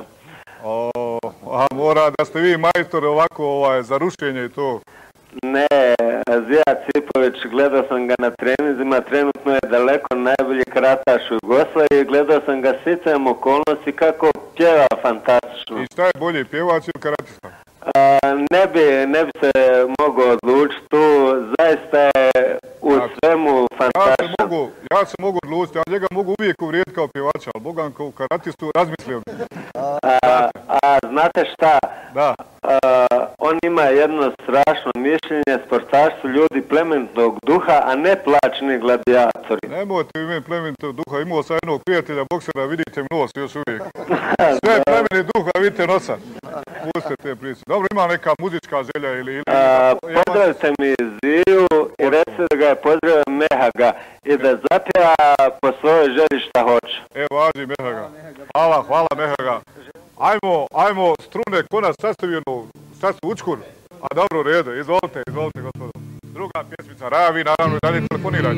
Mora da ste vi majstor ovako za rušenje i to. Ne, Zijad Sipović, gledao sam ga na treninzima, trenutno je daleko najbolji karataš u Jugoslaviji, gledao sam ga sticajem okolnosti kako pjeva fantastično. I šta je bolji, pjevač ili karatista? Ne bi se mogao odlučiti tu, zaista je u svemu fantastično. Ja se mogu odlučiti, ja njega mogu uvijek uvrijediti kao pjevača, ali Bogan kao karatistu razmislio bi. Znate šta? Da. On ima jedno strašno mišljenje, sportaši su ljudi plemenitog duha, a ne plaćeni gladijatori. Nemojte vi meni plemenitog duha, imao sam jednog prijatelja boksera, vidite mi nos još uvijek. Sve plemenit duh, a vidite nosa. Pustite te priče. Dobro, ima neka muzička želja ili... Pozdravite mi Ziju i recite da ga je pozdravio Mehaga i da zapjeva po svojoj želji šta hoće. Evo, važi Mehaga. Hvala Mehaga. Ajmo strune, ko nas sastavio, sad su učkur. A dobro, u redu, izvolite gospodo. Druga pjesmica, Raja, vi naravno i dalje telefonirajte.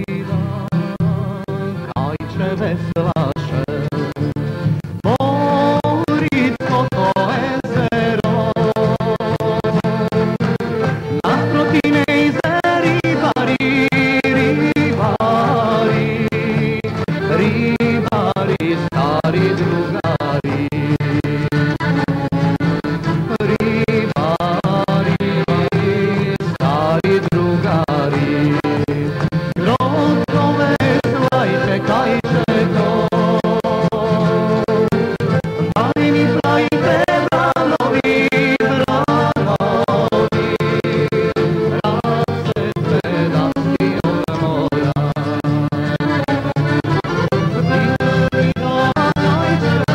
Kajče veslaše, Moritko to jezero, nasprotine ize ribari, stari drugari. Stari drugari, krotkove slajte kajče to, daj mi slajte branovi, rasete da si od moja. I da kajče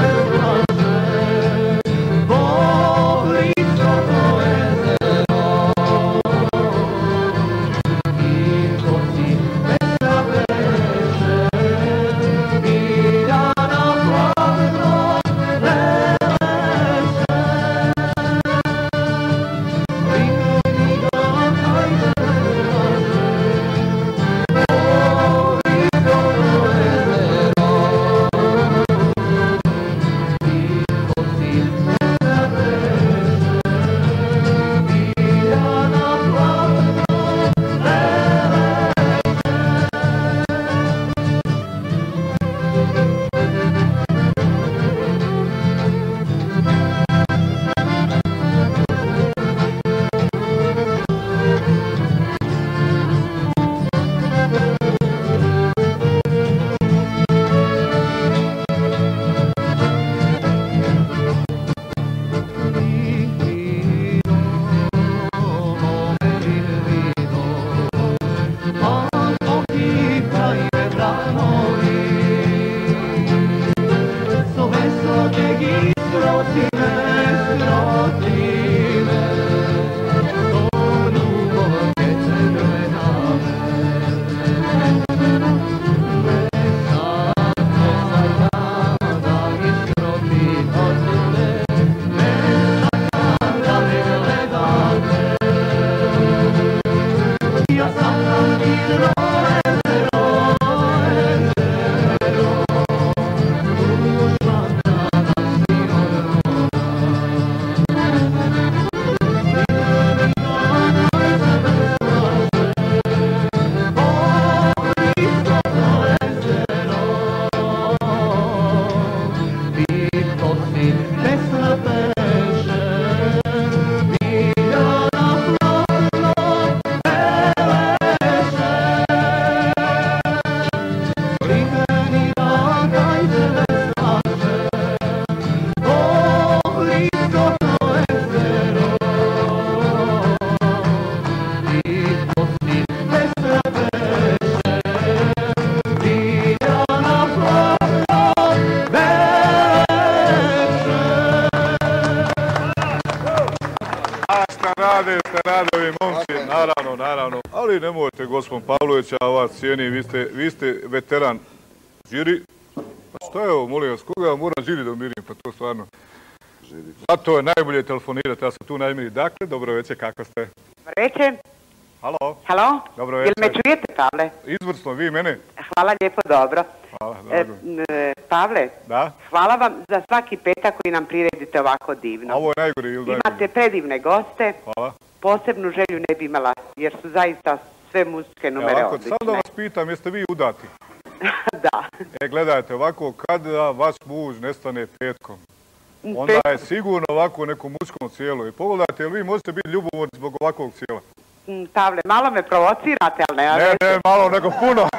i momci, naravno, ali nemojte gospodin Pavlović, ja vas cijenim, vi ste veteran žiri. Pa što je ovo, molim vas, koga moram žiri da umirim, pa to stvarno. Zato je najbolje telefonirati, ja sam tu najmiri. Dakle, dobro večer, kako ste? Večer. Halo? Dobro večer. Jel me čujete, Pavle? Izvrsno, vi mene? Hvala lijepo, dobro. Hvala, dobro. Pavle, da? Hvala vam za svaki petak koji nam priredite ovako divno. Ovo je najgori ili najgori? Imate predivne goste. Hvala. Posebnu želju ne bi imala, jer su zaista sve muzičke numere odlične. Sad da vas pitam, jeste vi udati? Da. Gledajte, ovako, kada vaš muž nestane petkom, onda je sigurno ovako u nekom muškom cijelu. I pogledajte, jel vi možete biti ljubomorni zbog ovakvog cijela? Pavle, malo me provocirate, ali nema veze. Ne, malo, nego puno.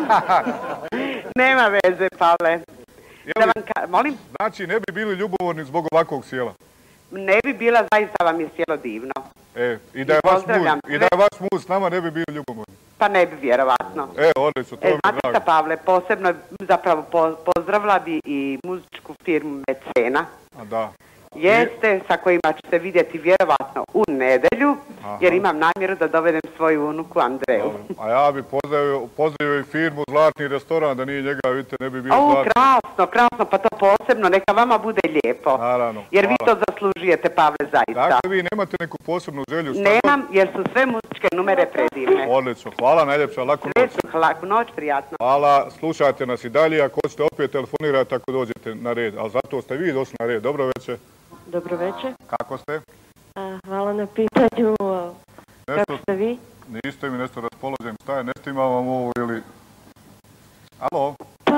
Nema veze, Pavle. Molim? Znači, ne bi bili ljubomorni zbog ovakvog cijela? Ne bi bila, zaista vam je cijelo divno. I da je vaš muž s nama, ne bi bili ljubomorni? Pa ne bi, vjerovatno. Odlično, to mi je drago. Znate šta, Pavle, posebno zapravo pozdravila bi i muzičku firmu Mecena. Da. Jeste, sa kojima ću se vidjeti vjerovatno u nedjelju, jer imam namjeru da dovedem svoju unuku Andreju. A ja bi pozdravio i firmu Zlatni restoran, da nije njega, vidite, ne bi bio zlatni. Krasno, pa to posebno, neka vama bude lijepo. Naravno. Jer vi to zaslužujete, Pavle, zaista. Dakle, vi nemate neku posebnu želju? Nemam, jer su sve muzičke numere predivne. Odlično, hvala najljepša, laku noć. Laku noć, prijatno. Hvala, slušajte nas i dalje, ako hoćete opet telefonirati, tako dođete na red, ali zato ste vi došli na red. Dobro večer. Dobro večer. Kako ste? Hvala na pitanju. Kako ste vi? Niste mi nešto raspoložen. Šta je, ne snimam vam ovo ili... Alo?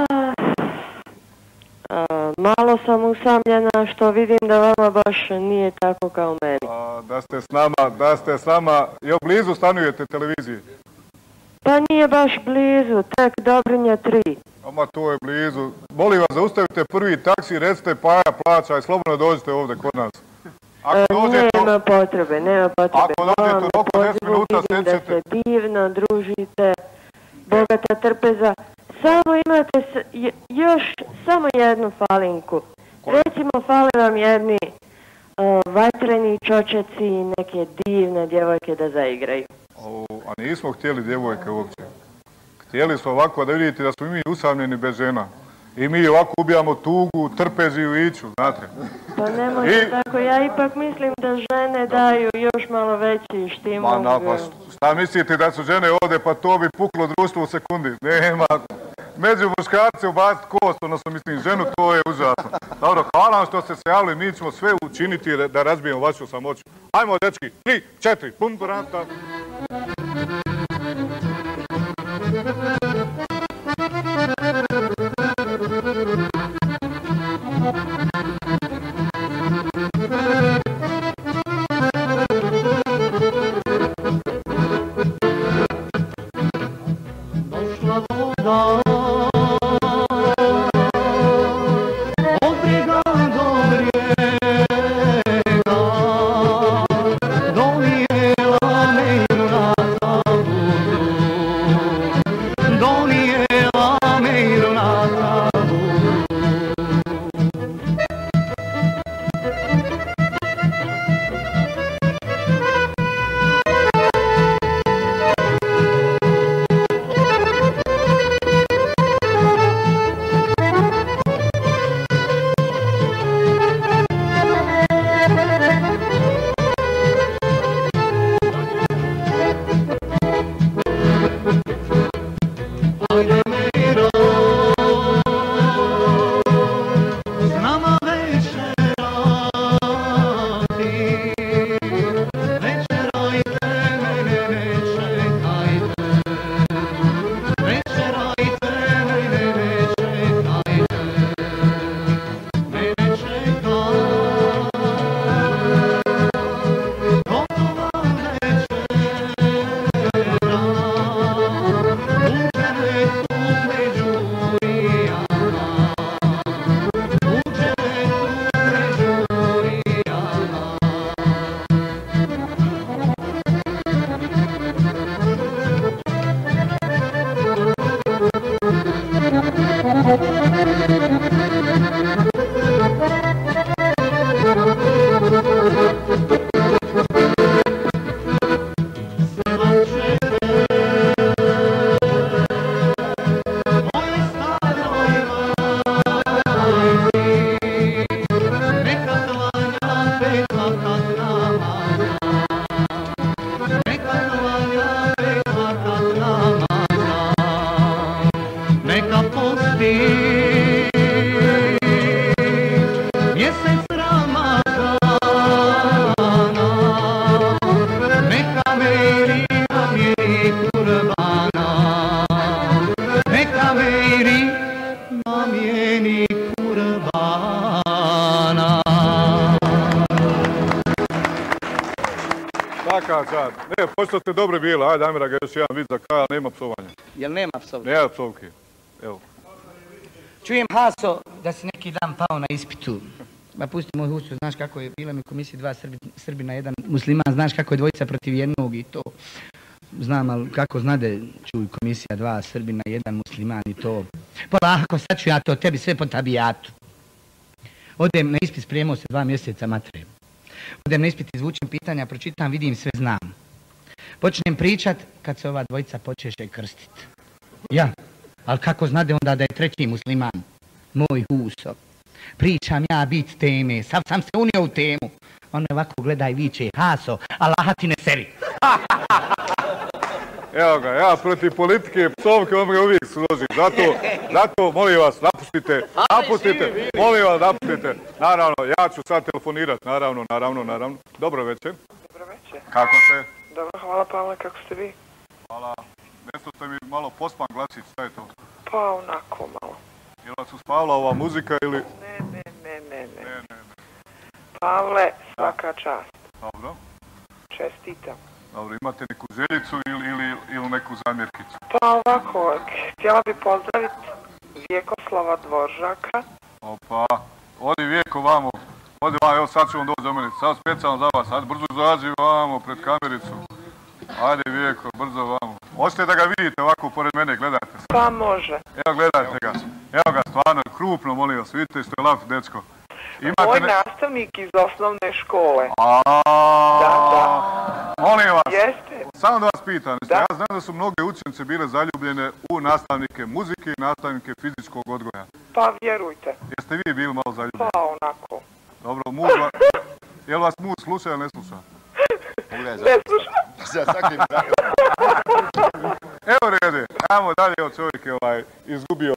Malo sam usamljena što vidim da vama baš nije tako kao meni. Da ste s nama, jel blizu stanujete televiziji? Pa nije baš blizu, tek Dobrinja 3. Ama to je blizu. Molim vas, zaustavite prvi taksi, recite Paja plaća i slobodno dođite ovdje kod nas. Nema potrebe. Ako dođete u roku 10 minuta, vidim da se divno družite, bogata trpeza. Samo imate još samo jednu falinku. Recimo, fali vam jedni vatreni čočeci i neke divne djevojke da zaigraju. A nismo htjeli djevojke uopće. Htjeli smo ovako da vidite da smo mi usamljeni bez žena. I mi ovako ubijamo tugu, trpeziju i iću, znate. Pa nemojte tako, ja ipak mislim da žene daju još malo veći štimog. Šta mislite da su žene ovdje, pa to bi puklo društvo u sekundi. Nema, među muškarce ubaciti kost, odnosno mislim ženu, to je užasno. Dobro, hvala vam što ste se javili, mi ćemo sve učiniti da razbijemo vašu samoću. Ajmo, dečki, 3, 4, pum, duranta. Došla voda od brega do brega, donijela me Svaka čast. Ne, pošto ste dobri bili, ajde Amira ga još jedan vid za kraj, nema psovanja. Jel nema psovke? Nema psovke, evo. Čujem, Haso, da si neki dan pao na ispitu. Ma pusti moj husu, znaš kako je bila mi komisija 2 Srbina, 1 musliman, znaš kako je dvojica protiv jednog i to. Znam, ali kako znade, čuj, komisija 2 Srbina, 1 musliman i to. Polako, sad ću ja to tebi sve po tabijatu. Odem na ispit, spremao se 2 mjeseca matre. Odem na ispit, izvučem pitanja, pročitam, vidim, sve znam. Počnem pričat kad se ova dvojica počeše krstit. Ja, ali kako znade onda da je 3. musliman? Moj huso. Pričam ja bit teme, sav sam se unio u temu. On ovako gleda i viče, Haso, Allaha ti ne seri. Evo ga, ja protiv politike psovke on ga uvijek složi. Zato, molim vas, napustite, molim vas, napustite. Naravno, ja ću sad telefonirat, naravno. Dobro večer. Dobro večer. Kako ste? Dobro, hvala Pavle, kako ste vi? Hvala. Nešto ste mi malo pospan glasić, šta je to? Pa onako malo. Je li vas uspavala ova muzika ili... Ne. Pavle, svaka čast. Dobro. Čestitam. Dobro, imate neku željicu ili neku zamjerkicu? Pa ovako, htjela bi pozdraviti Vjekoslava Dvoržaka. Opa, odi Vjeko vamo. Odi vamo, evo sad ću vam doći do mene. Sad specijalno za vas, ajde brzo zađi vamo pred kamericu. Ajde Vjeko, brzo vamo. Hoćete da ga vidite ovako pored mene, gledajte se. Pa može. Evo gledajte ga. Evo ga, stvarno, krupno molim vas, vidite što je lav dečko. Moj nastavnik iz osnovne škole. Da. Molim vas, jeste. samo da vas pitam, ja znam da su mnoge učenice bile zaljubljene u nastavnike muzike i nastavnike fizičkog odgoja. Pa vjerujte. Jeste vi bili malo zaljubljeni? Pa onako. Dobro, je li vas muž sluša ili ne sluša? Ne sluša. Evo rede, ajmo dalje, evo čovjek je izgubio.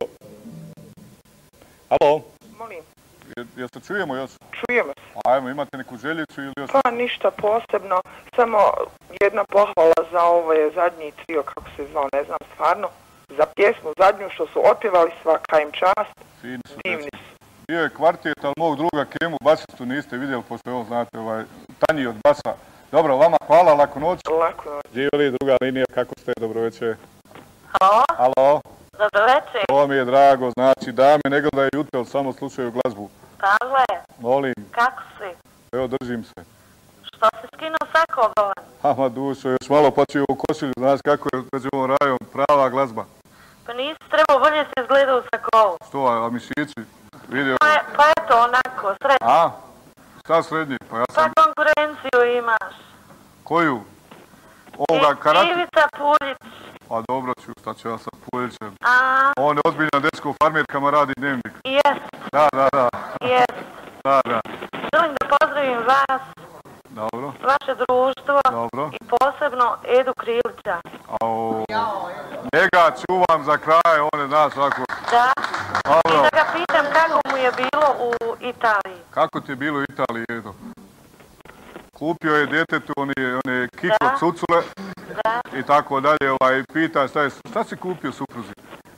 Halo? Molim. Jel se čujemo još? Čujemo se. Ajmo, imate neku željicu ili još? Pa ništa posebno, samo jedna pohvala za ovo je zadnji trio, kako se zvao, ne znam stvarno, za pjesmu zadnju što su otpjevali, svaka im čast, divni su. Bio je kvartet, ali mog druga Kemu basistu niste vidjeli, pošto on znate, Tanji od basa. Dobro, vama hvala, laku noć. Laku noć. Živjeli, druga linija, kako ste, dobro večer. Halo? Halo? Dobro večer. To mi je drago, znači dame ne gledaju jutel, samo slušaju glazbu. Pavle? Molim. Kako si? Evo, držim se. Što si skinuo sako ogovan? Ama dušo, još malo pa ću u košilju, znaš kako je među ovom rajom, prava glazba. Pa nisi trebao, bolje si izgledao u sakovu. Što, a mišići? Vidio? Pa eto, onako, srednji. A? Šta srednji? Pa ja sam... Pa konkurenciju imaš. Koju? Ovoga karate? Ivica Puljić. Pa dobro ću, šta ću ja sa Puljićem. A? On je ozbiljan dečko u farmerkama, radi dnevnik. Jest. Da. Jest. Da. Želim da pozdravim vas. Dobro. Vaše društvo. Dobro. I posebno Edu Krilića. Njega čuvam za kraj, on je nas ovako. Da. Dobro. I da ga pitam kako mu je bilo u Italiji. Kako ti je bilo u Italiji, Edo? Kupio je djetetu one kiklo cucule i tako dalje, pita šta si kupio supruzi?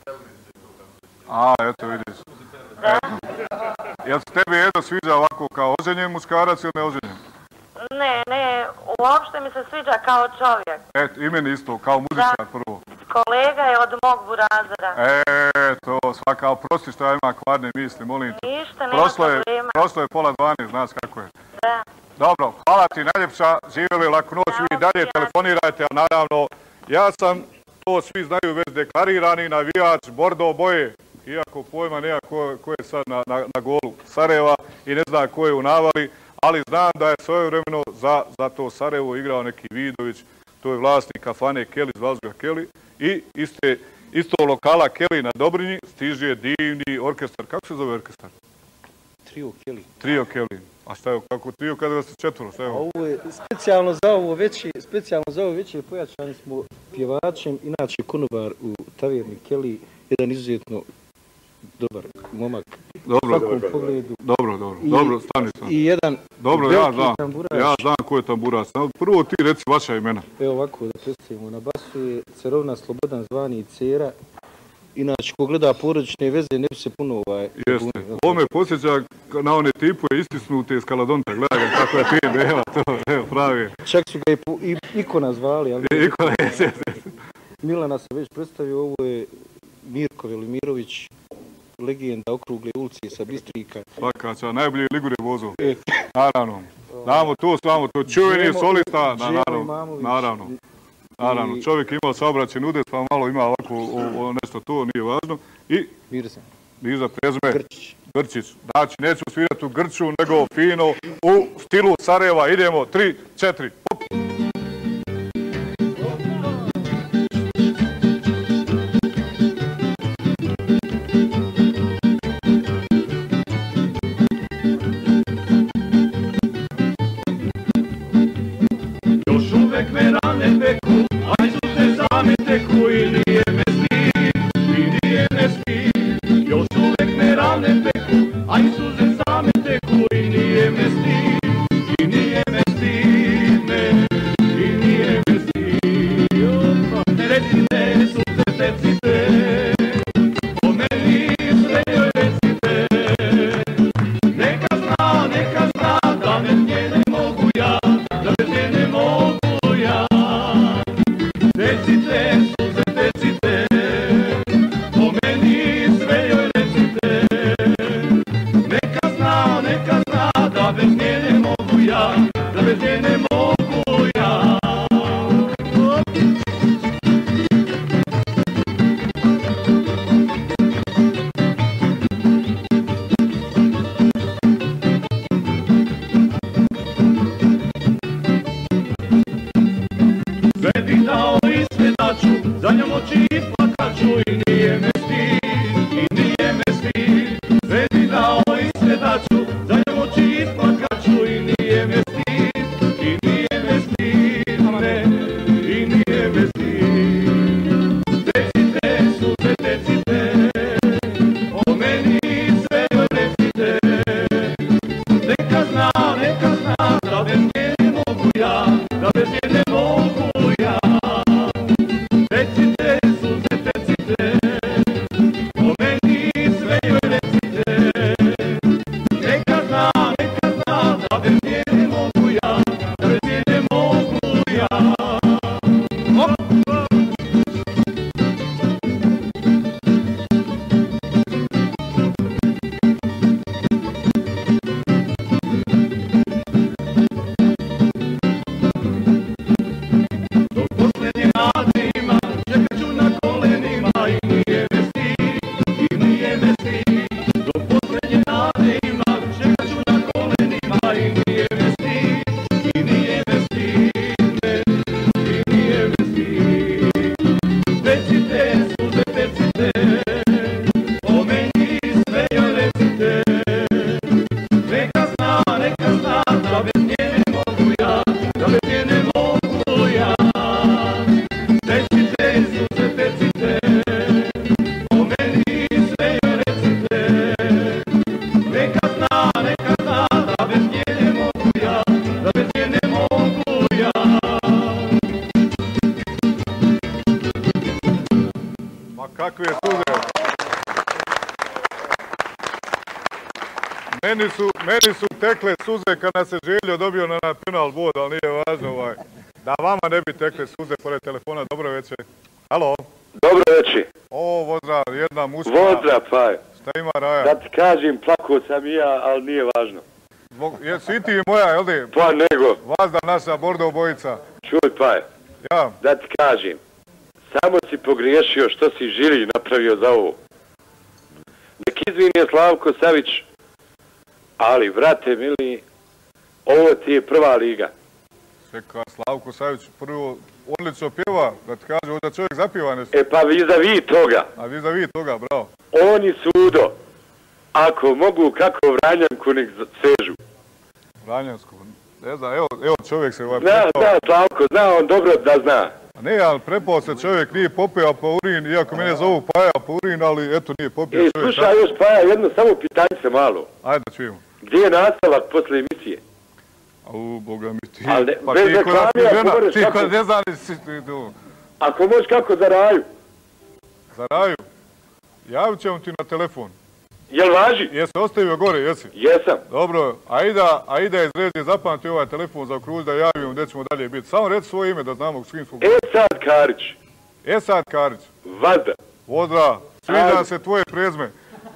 A, eto vidiš. Jel se tebi Edo sviđa ovako kao oženjen muškarac ili neoženjen? Ne, uopšte mi se sviđa kao čovjek. Eto, i meni isto, kao muzičar prvo. Kolega je od mog burazera. To, svaka, oprosti što ja imam kvarne misli, molim te. Ništa, nema problema. Prošlo je 11:30, znaš kako je. Da. Dobro, hvala ti najljepša, živjeli laku noć, vi dalje telefonirajte, a naravno, ja sam, to svi znaju već deklarirani navijač Bordo boje, iako pojma nema ko je sad na golu Sarajeva i ne zna ko je u navali, ali znam da je svojevremeno za to Sarajevo igrao neki Vidović, to je vlasnik kafane Kelly, zvali ga Kelly, i isto lokala Kelly na Dobrinji stiže divni orkestar, kako se zove orkestar? Trio Kelly. A šta je, kako trio kada vas je 4? Šta je ovo? Ovo je specijalno za ovo veće pojačani smo pjevačem, inače konobar u taverni Kelly, jedan izuzetno dobar momak. Dobro, stani. I jedan veliki tamburaš. Ja znam ko je tamburaš. Prvo ti reci vaša imena. Evo ovako da predstavimo. Na basu je Cerovna Slobodan zvani Cera. Inače, ko gleda porodične veze, ne bi se puno Jeste. Ovo me posjeća na one tipove istisnute iz Kaladonta. Gledaj ga kako je fin, evo to, evo pravi. Čak su ga i Ikona zvali. Ikona, jeste. Milana se već predstavio, ovo je Mirko Velimirović, legenda okrugle ulici sa Bistrika. Svaka čast, najbolji Ligure vozu. Naravno. Znamo to čuveni solista, naravno. Čovjek imao saobraćajni udes, pa malo ima ovako nešto to, nije važno. I Mirza prezime Grčić. Znači, neću svirati u Grču, nego fino u stilu Sarajeva. Idemo, 3, 4, hop! Meni su tekle suze kad nas je Željo dobio na penal bod, ali nije važno da vama ne bi tekle suze pored telefona. Dobro večer. Halo. Dobro večer. O, Vozra, jedna muška. Vozra, pa. Šta ima Raja? Da ti kažem, plako sam i ja, ali nije važno. Jesi ti moja, jel di? Pa nego. Vazda naša bordo obojica. Čuj, pa. Ja. Da ti kažem, samo si pogriješio što si Žili napravio za ovo. Nek izvinje Slavko Savić, ali, vrate mili, ovo ti je prva liga. Čeka, Slavko Savić prvo odlično pjeva, da ti kaže, da čovjek zapjeva nešto. E pa vis-a-vis toga. A vis-a-vis toga, bravo. Oni sudo, ako mogu kako Vranjanku nek sežu. Vranjansku, ne znam, evo čovjek se Zna, Slavko, zna on dobro da zna. Ne, ali prepao se čovjek, nije popeo po urin, iako mene zovu Paja po urin, ali eto nije popeo čovjek. Slušaj još Paja, jedno samo pitanje se malo. Ajde da čujemo. Gdje je nastavak posle emisije? Boga mi ti. Pa bez reklamija govoreš kako... Ne znam li si ti tu. Ako možeš kako za Raju? Za Raju? Javit ćemo ti na telefon. Jel važi? Jesi ostavio gore, jesi? Jesam. Dobro, Aida iz Rezi zapamti ovaj telefon za okruž da javimo gdje ćemo dalje biti. Samo reci svoje ime da znamo s kim smo. Esad Karić. Esad Karić. Vada. Voda. Sviđa se tvoje prezme.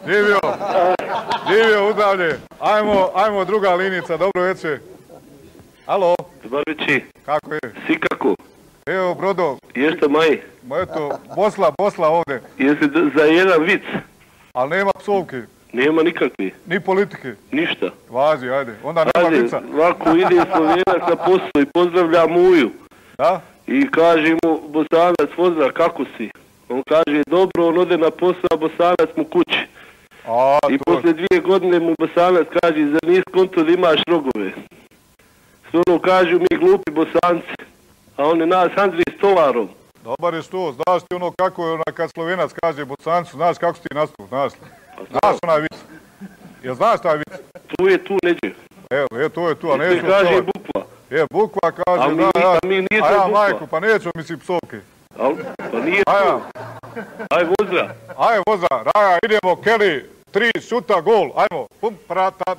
Živio udavlje. Ajmo druga linica, dobro večer. Alo. Dobar večer. Kako je? Si kako? Evo, Brodo. Jeste moji? Eto, Bosla ovdje. Jeste za jedan vic? Ali nema psovke. Nema nikakve. Ni politike. Ništa. Važi, ajde. Onda nema vica. Ovako ide Slovenac na posao i pozdravlja muju. Da? I kaže mu Bosanac, pozdrav, kako si? On kaže, dobro, on ode na posao, a Bosanac mu kući. I posle 2 godine mu Bosanac kaže, zar nisi konto da imaš rogove? Sve ono kažu mi glupi Bosanci, a on je nas Andrij Stolarom. Dobar je što, znaš ti ono kako je kad Slovenac kaže Bosancu, znaš kako si ti nastup, znaš li? Znaš onaj vic? Jel znaš taj vic? Tu neđe. Evo, to je tu, a nećemo kaže bukva. Bukva kaže, mi nije to ja bukva. majku, pa nećemo misli psovke. Pa nije to. Aj voza. Aj voza, Raja, idemo, Kelly, 3 šuta, gol, ajmo, pum, prata.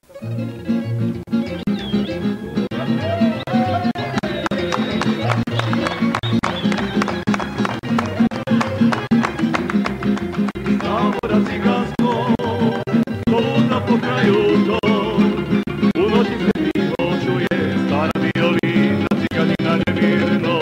Sabora cigansko, to luta po kraju to, u noći se tiho čuje, stara violina, ciganina nemirno.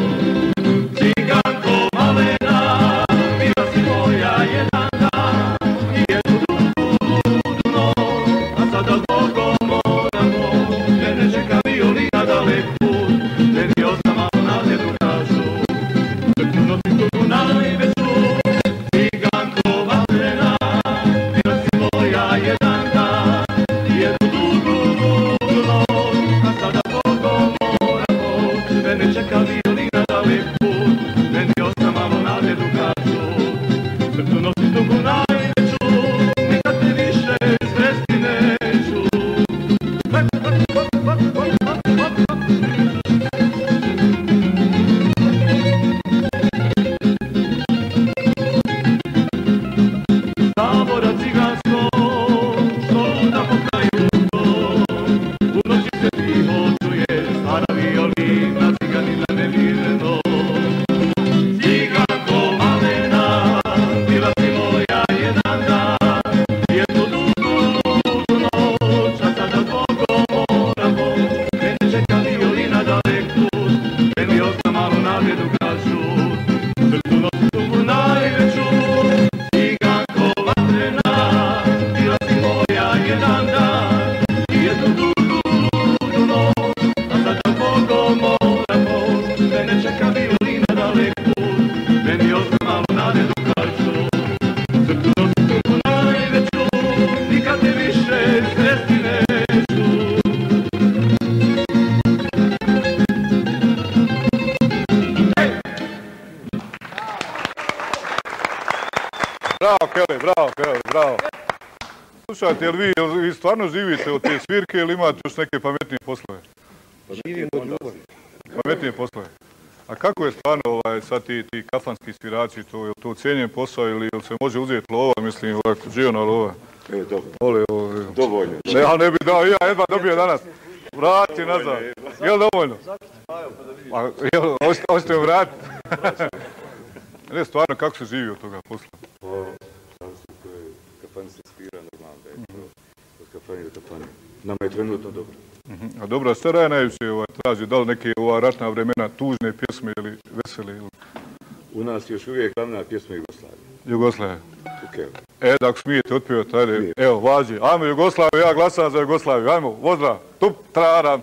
Ciganko malena, bila si moja jedan dan, i jednu drugu noć, a sada zbogom moramo, mene čeka violina dalek put, ženio sam malo na dedu kažu, srcu nosi tugu najveću. Bravo. Slušajte, jel vi stvarno živite od te svirke ili imate još neke pametnije poslove? Živimo od ljubavi. Pametnije poslove. A kako je stvarno sad ti kafanski svirači, je to cijenjen posao ili se može uzeti lova, mislim, ovako, živjena lova? Dovoljno. Ne, ali ne bi dao, ja jedva dobio danas. Vrati nazad. Jel dovoljno? Hoćete mu vratiti? Ne, stvarno, kako se živi od toga posla? Kafani se svira normalno, da je to od kafani do kafani. Nama je trenutno dobro. A dobro, šta Raja najviše traži? Da li neke ratna vremena, tužne pjesme ili vesele? U nas još uvijek glavna pjesma Jugoslavije. Jugoslavija? Da ako smijete otpjevati, ajde, evo, važi. Ajmo Jugoslaviju, ja glasam za Jugoslaviju. Ajmo, vozra, tup, traram.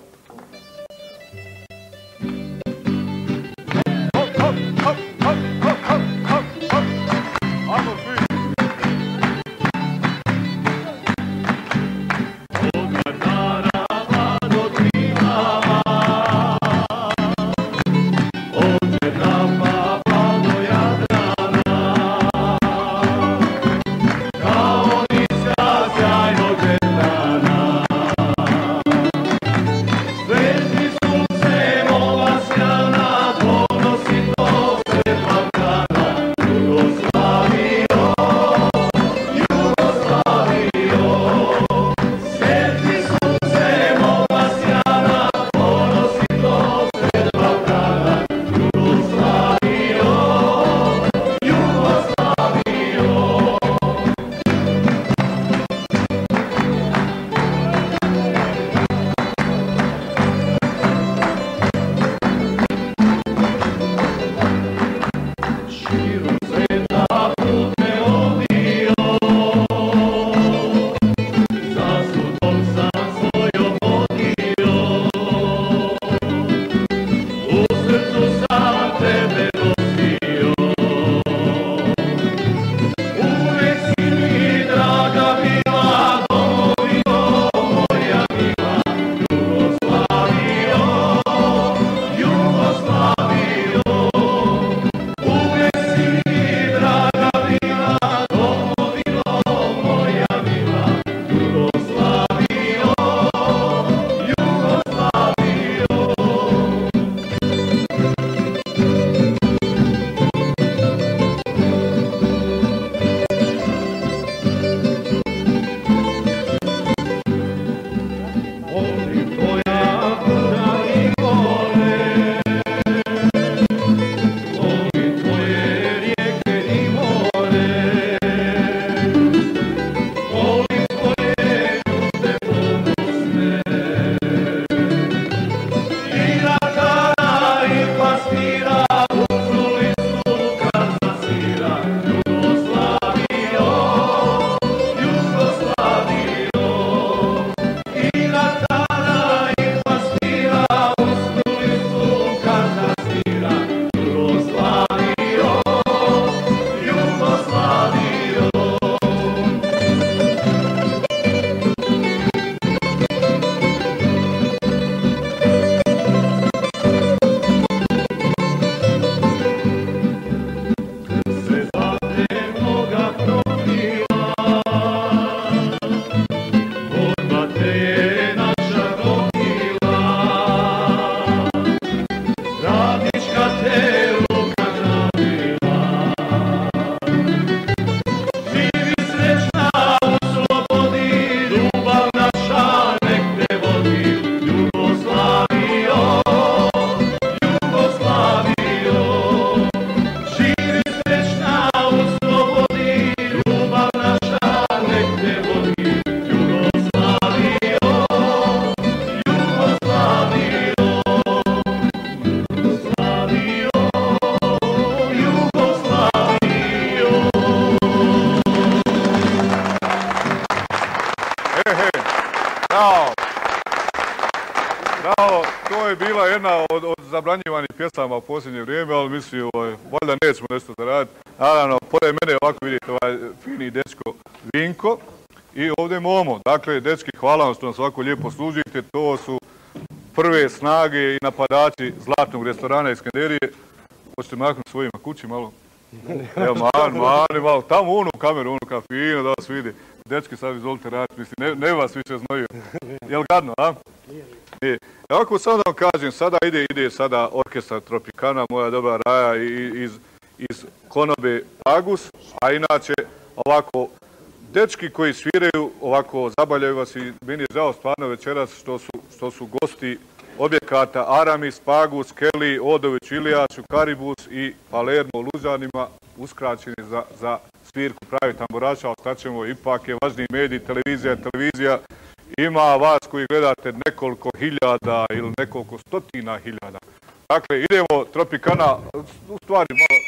Ovo je bila jedna od zabranjivanih pjesama u posljednje vrijeme, ali mislim, valjda nećemo nešto da raditi. Naravno, pored mene ovako vidite ovaj fini dečko Vinko i ovdje Momo. Dakle, dečki, hvala vam što nas ovako lijepo služite. To su prve snage i napadači zlatnog restorana Iskenderije. Hoćete maknuti svojima kući malo? Evo, mani malo. Tamo onu kameru, onu kao fino da vas vidi. Dečki, sad izvolite raditi, mislim, ne vas više znaju. Jel gadno, a? Nije. Ovako samo da vam kažem, sada ide sada orkestar Tropicana, moja dobra Raja iz Konobe Pagus, a inače ovako dečki koji sviraju, ovako zabavljaju vas i meni je žao stvarno večeras što su gosti objekata Aramis, Pagus, Kelly, Odović, Ilijaču, Karibus i Palermo u Lužanima uskraćeni za svirku pravi tamburača, ali šta ćemo, ipak je važniji medij, televizija. Ima vas koji gledate nekoliko hiljada ili nekoliko stotina hiljada. Dakle, idemo Tropicana, u stvari malo...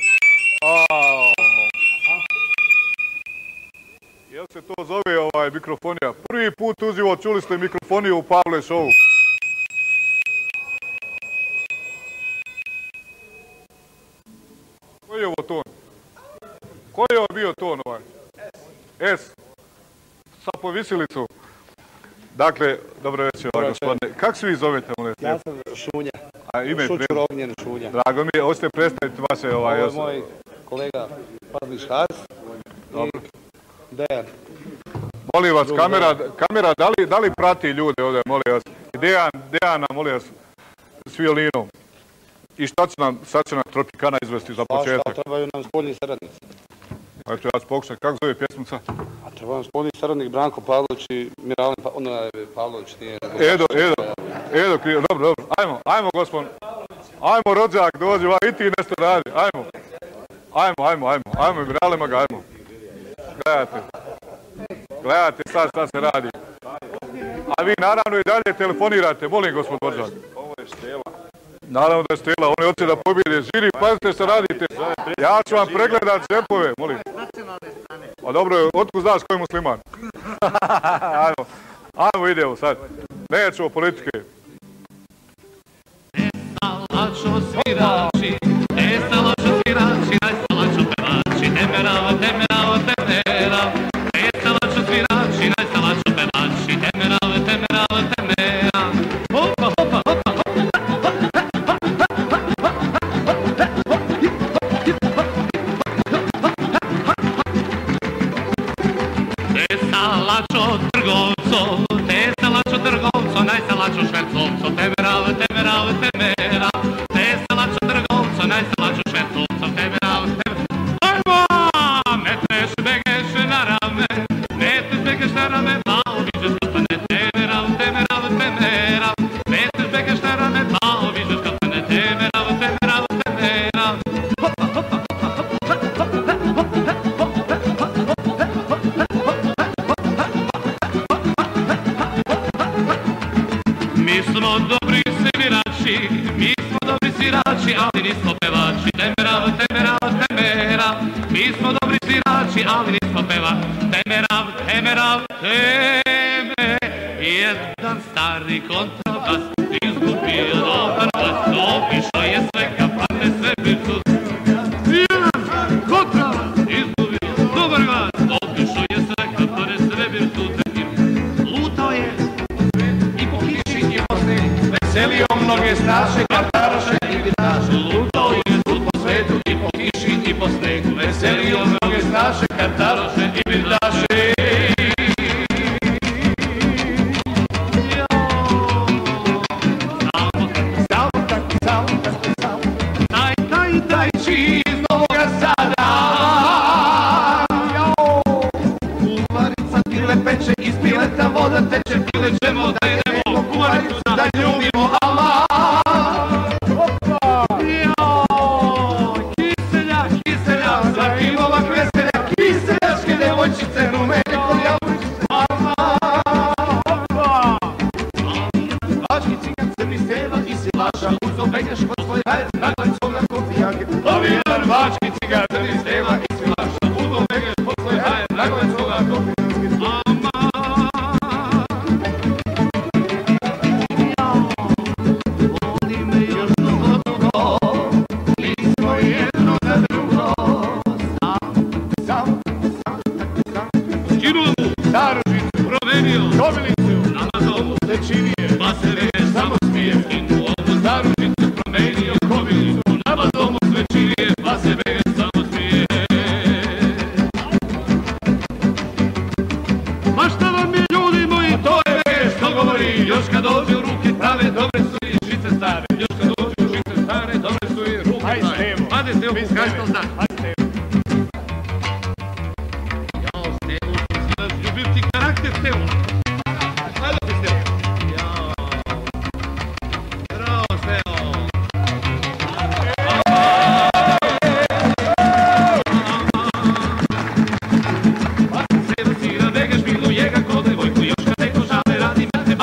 Jel se to zove mikrofonija? Prvi put uživo čuli ste mikrofoniju u Pavle showu. Koji je ovo ton? Koji je ovo bio ton ovaj? S. Sa povisilicom. Dakle, dobro večer, gospodine. Kako se vi zovete? Ja sam Šunja. A ime Šućur Ognjen Šunja. Drago mi je, hoćete predstaviti vaše Ovo je moj kolega Pavliš Has i Dejan. Molim vas, kamera, da li prati ljude ovdje, molim vas? Dejana, molim vas, s violinom. I sad će nam Tropicana izvesti za početak? Pa šta, trebaju nam spoljni saradnici. Eto, ja ću pokušati. Kako zove pjesmica? A treba nam spoljni saradnik Branko Pavlović i Miralin Pavlović. Edo, dobro. Ajmo, gospod. Ajmo, rođak, dođi, i ti nešto radi. Ajmo, Miralima ga, ajmo. Gledajte sad šta se radi. A vi naravno i dalje telefonirate, molim gospod Boržak. Ovo je Štela. Naravno da je Štela, oni hoće da pobjede. Žiri, pazite što radite. Ja ću vam pregledat džepove, molim. A dobro, otkud znaš koji je musliman? Ajmo, idemo sad. Nećemo politike. Salačo svirači, salačo svirači, salačo pevači, temerao, temerao, temerao. Salačo svirači, salačo pevači, temerao, temerao, temerao. Hopa, hopa, hopa, salačo trgovco, te salačo trgovco, naj salačo švercovco, temerao, temerao, temerao. Te salačo trgovco, naj salačo švercovco, temerao, temerao. Ajmo! Metneš begeš na rame, metneš begeš na rame, pa obiđeš kafane, temerao, temerao, temerao. Metneš begeš na rame, pa obiđeš kafane, temerao, temerao, temerao. Hopa, hopa, mi smo dobri svirači, ali nismo pevači. Temerao, temerao, temerao. Mi smo dobri svirači, ali nismo pevači. Temerao, temerao, temerao. Jedan stari kontrabas izgubio dobar glas. Obišao je sve kafane, sve virtu. Jedan kontrabas izgubio dobar glas. Obišao je sve kafane, sve virtute. Lutao je i po kiši i po snegu. Veselio mnoge straše, kartaroše i virtaše. Lutao je po svetu i po kiši i po snegu. Veselio mnoge straše, kartaroše i virtaše. Taj či iz Novoga Sada. Kumarica pile peče, iz pileta voda teče. Pile ćemo da jedemo kumaricu, da ljubimo Allah.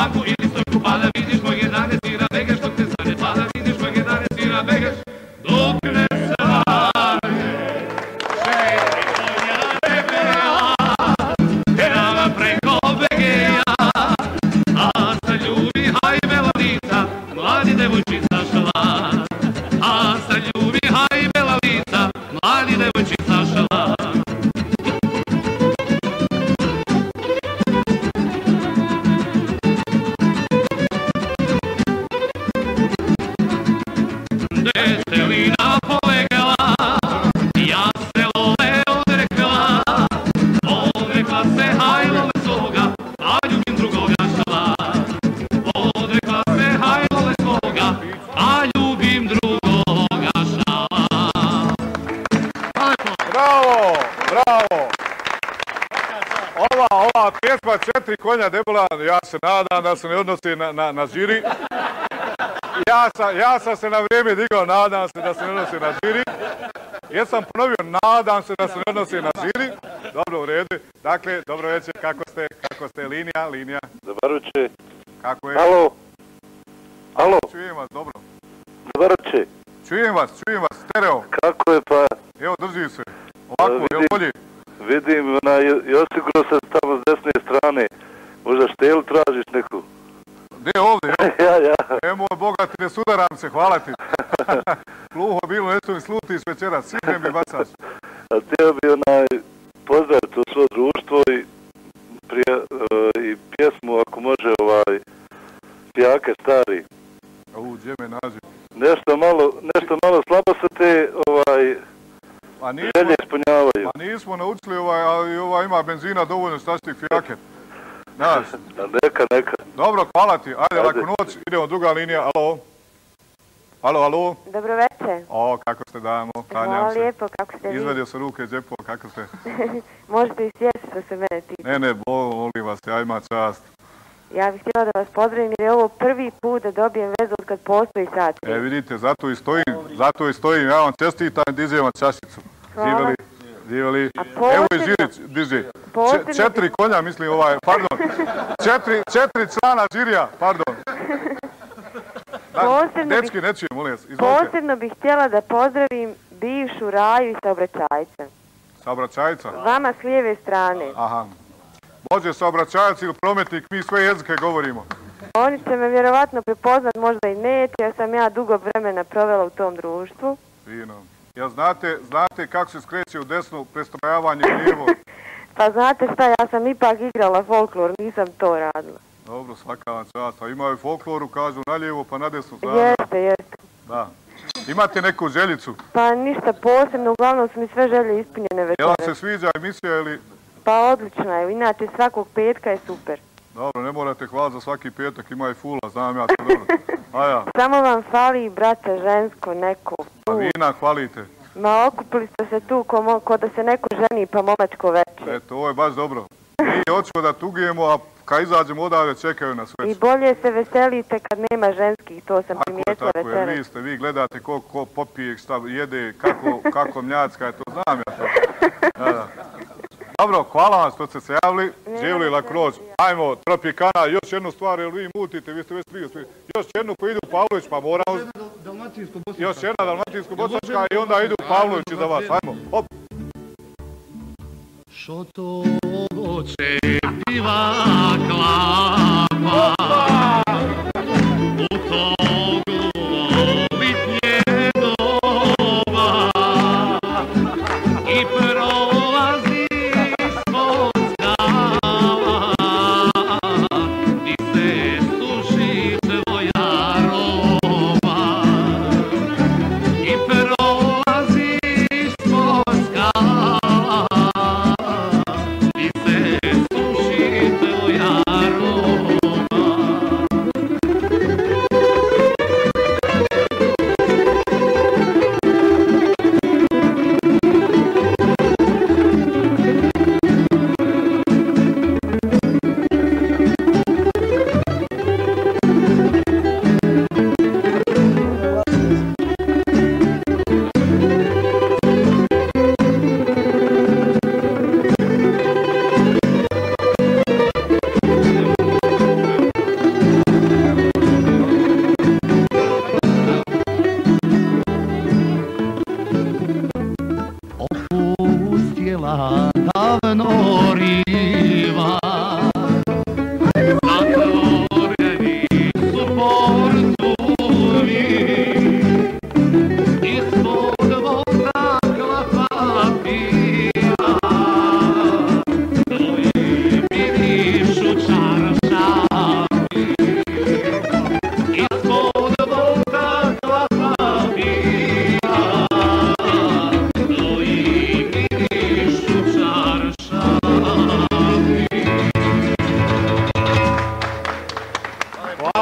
banku ili stojku, pa da vidiš moj jedane svira begeš, dok te stane, pa da vidiš moj jedane svira begeš, dok ne stane. Četiri konja debela, terava preko begeja, a sa ljubi haj melodica, mladi devojčica šala. A sa ljubi haj melodica, mladi devojčica šala. Detelina polegala, ja se love odrekla, odrekla se hajlove svoga, a ljubim drugoga šala. Odrekla se hajlove svoga, a ljubim drugoga šala. Bravo, bravo. Ova pjesma Četiri konja debela, ja se nadam da se ne odnosi na žiri. Ja sam se na vrijeme digao, nadam se da se ne odnosi na žiri. Jesam ponovio, nadam se da se ne odnosi na žiri. Dobro, u redu. Dakle, dobro večer, kako ste, Linija? Dobar večer. Kako je? Alo. Čujem vas, dobro. Dobar večer. Čujem vas, stereo. Kako je pa? Evo, drži se. Ovako, je li bolje? Vidim, osigurao sam tamo s desne strane. Možda štelu tražiš neku? Gdje ovdje? Ja. Moj Boga, ti ne sudaram se, hvala ti. Pluho bilo, neću mi sluti s večera, sine mi bacaš. A htio bi pozdraviti to svo društvo i pjesmu, ako može, Pijake stari. Gdje me nađi? Nešto malo slabo se te želje ispunjavaju. Pa nismo naučili, ali ima benzina dovoljno stašti fijake. Znaš? Neka. Dobro, hvala ti. Ajde, laku noć. Idemo druga linija. Alo. Dobro večer. Kako ste, damo? Hvala lijepo, kako ste vi? Izvadio sam ruke iz džepova, kako ste? Možete i sjesti što se mene tiče. Ne, volim vas, ja imam čast. Ja bih htjela da vas pozdravim jer je ovo prvi put da dobijem vezu od kad postoji sat. Vidite, zato i stojim. Ja vam čestitam i dižem vam čašicu. Hvala. Živjeli. Evo i žirić, diži. 4 konja, mislim, pardon. 4 člana žirija, pardon. Dečki, ne čujem, molim vas, izvolite. Posebno bih htjela da pozdravim bivšu Raju i saobraćajca. Saobraćajca? Vama s lijeve strane. Aha. Može saobraćajac ili prometnik, mi sve jezike govorimo. Oni će me vjerovatno prepoznat, možda i neće, jer sam ja dugo vremena provela u tom društvu. Fino. Jel znate kako se skreće u desnu prestrojavanje lijevo? Pa znate šta, ja sam ipak igrala folklor, nisam to radila. Dobro, svaka vam čast. A imaju folkloru, kažu na lijevo pa na desnu. Jeste. Da. Imate neku željicu? Pa ništa posebno, uglavnom su mi sve želje ispunjene večere. Jel vam se sviđa emisija ili? Pa odlična je, inače svakog petka je super. Dobro, ne morate hvala za svaki petak, ima i fula, znam ja to dobro. Samo vam fali, brate, žensko, neko. A vina hvalite? Ma okupili ste se tu ko da se neko ženi pa momačko večer. Eto, ovo je baš dobro. Mi hoćemo da tugujemo, a kad izađemo odavde čekaju nas već. I bolje se veselite kad nema ženskih, to sam primijetila večera. Tako je, vi gledate ko popije, šta jede, kako mljacka je, to znam ja to. Da. Dobro, hvala vam što ste se javili, živjeli laku noć. Ajmo, Tropikana, još jednu stvar, jer vi mutite, vi ste već prije. Još jednu pa idu Pavlović, pa moramo... Još jedna Dalmatinsko-Bosanska i onda idu Pavlović za vas, ajmo, hop. Što to oče piva klapa, u togu litnje doba i prolazi ispod skala i se suši tvoja roba i prolazi ispod skala. I se suši tvoja roba.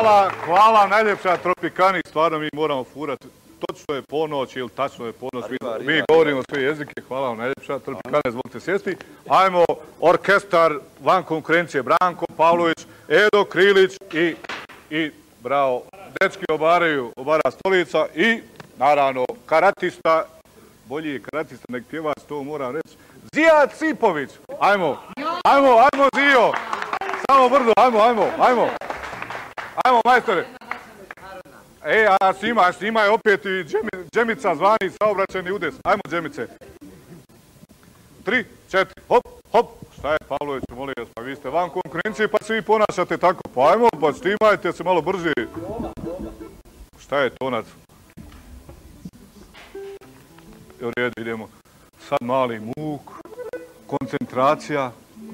Hvala najljepša Tropikani, stvarno mi moramo furati. Točno je ponoć ili tačno je ponoć, mi govorimo sve jezike, hvala vam najljepša Tropikani, izvolite sjesti. Ajmo orkestar van konkurencije, Branko Pavlović, Edo Krilić i bravo, dečki obara stolica i naravno karatista, bolji je karatista nek pjevač, to moram reći, Zija Cipović. Ajmo Zio, samo brzo, ajmo majstore. A snima je opet i Džemica zvani saobraćajni udes. Ajmo Džemice. 3, 4, hop. Šta je Pavlović, molim vas, pa vi ste van konkurencije pa se vi ponašate tako. Pa ajmo, pa snimajte se malo brže. Šta je tonac? U redu, idemo. Sad mali muk, koncentracija.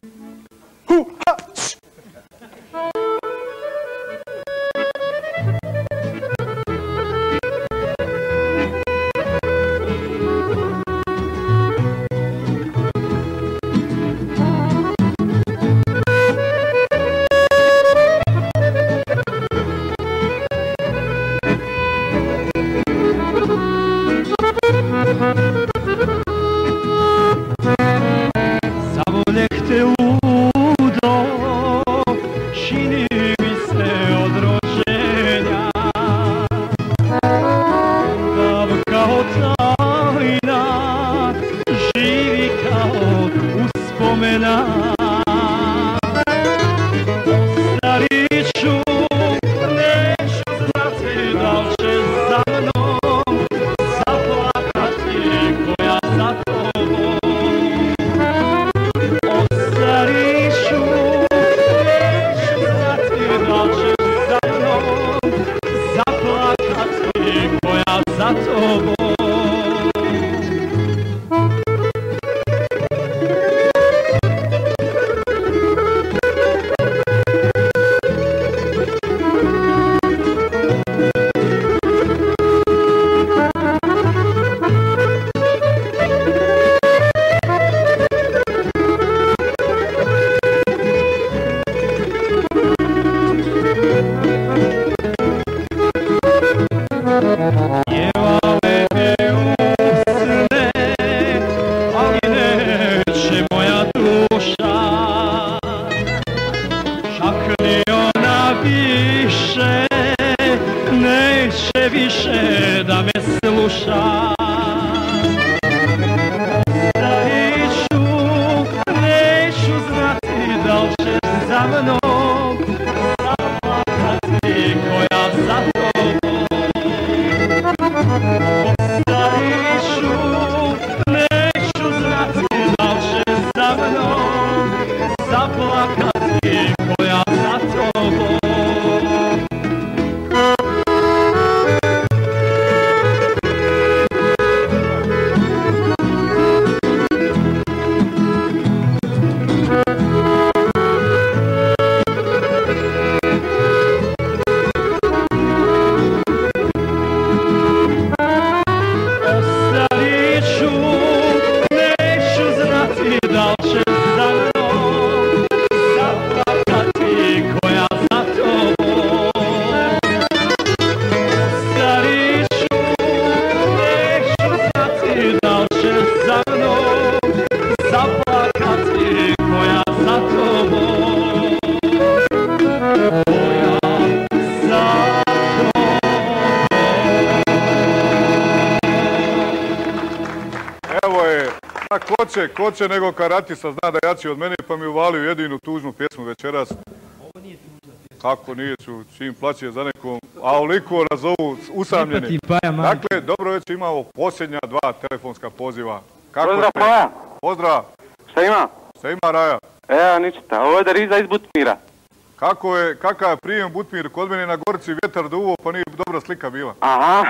Ko će nego karatista zna da jači od mene pa mi uvalio jedinu tužnu pjesmu večeras. Ovo nije tužna pjesma. Kako nije, čim plaće za nekom, a oliko nazovu usamljeni. Dakle, dobro već imamo posljednja 2 telefonska poziva. Pozdrav Paja. Pozdrav. Šta ima? Šta ima Raja? Evo ništa, ovo je da Riza iz Butmira. Kakav je prijem Butmir? Kod mene na Gorici vjetar duvo pa nije dobra slika bila. Aha.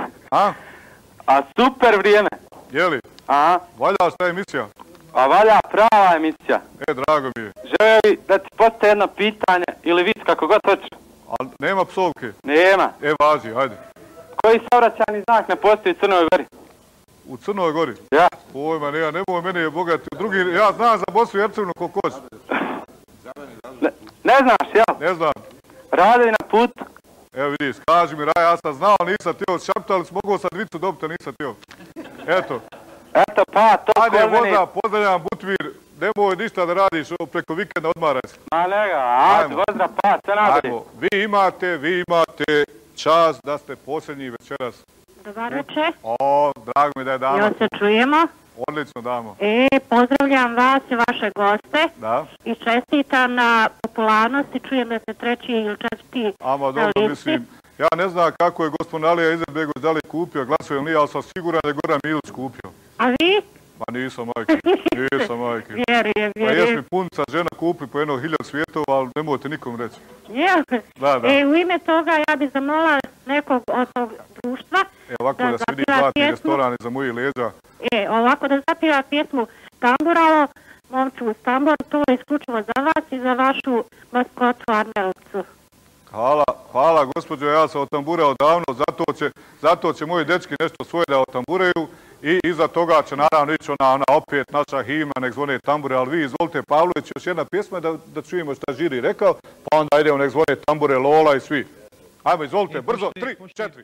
A super vrijeme. Jeli? Aha. Valja šta je emisija? A valja prava emisija. Drago mi je. Želio bi da ti postoje jedno pitanje ili vic kako god hoćeš. Ali nema psovke? Nema. Važi, ajde. Koji saobraćajni znak ne postoji u Crnoj Gori? U Crnoj Gori? Ja. Pojma, nemoj, meni je bogati. Ja znam za Bosnu i Hercegovinu koliko hoće. Ne znaš, jel? Ne znam. Radovi na putu Evo vidiš, kaži mi Raja, ja sam znao, nisam tijelo šaptali, mogao sam dvicu dobiti, a nisam tijelo. Eto. Eto pa, to ajde, voda, pozdravljam Butvir, nemoj ništa da radiš, preko vikenda odmaraj se. Ma lega, ajde, pozdrav, pa, sve najbolje. Ajmo, vi imate čast da ste posljednji večeras. Dobar večer. O, drago mi da je dama. Jel se čujemo? Odlično, damo. Pozdravljam vas i vaše goste. Da. I čestitam na popularnosti, čujem da ste treći ili četvrti. Ama dobro, mislim, ja ne znam kako je gospodin Alija Izetbegović da li kupio glasove ili nije, ali sam siguran da je Goran Milić kupio. A vi? Pa nisam, majke. Nisam, majke. Vjerujem. Pa jes mi punica žena kupi po 1000 svjetova, ali ne možete nikom reći. Jel? Da. U ime toga ja bih zamolila nekog od tog društva ovako da se vidi platni restoran iza mojih leđa. Ovako da zapira pjesmu Tamburalo, momču uz tambor, to je isključivo za vas i za vašu maskotu Arnelcu. Hvala gospođo, ja sam otamburao davno, zato će moji dečki nešto svoje da otamburaju i iza toga će naravno ići ona opet naša himna, nek zvone tambure, ali vi izvolite Pavlović, još jedna pjesma da čujemo šta žiri rekao, pa onda idemo nek zvone tambure Lola i svi. Ajmo, izvolite, brzo, 3, 4.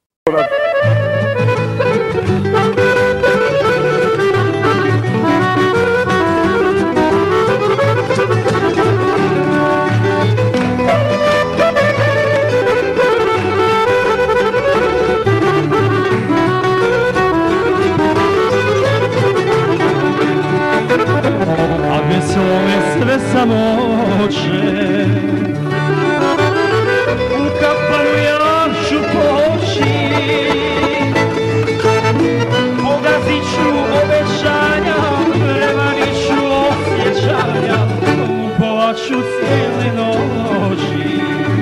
A bez ove sve samoće u kapanu ja ću poći, pogazit ću obećanja, prevarit ću osjećanja, upovat ću cijele noći.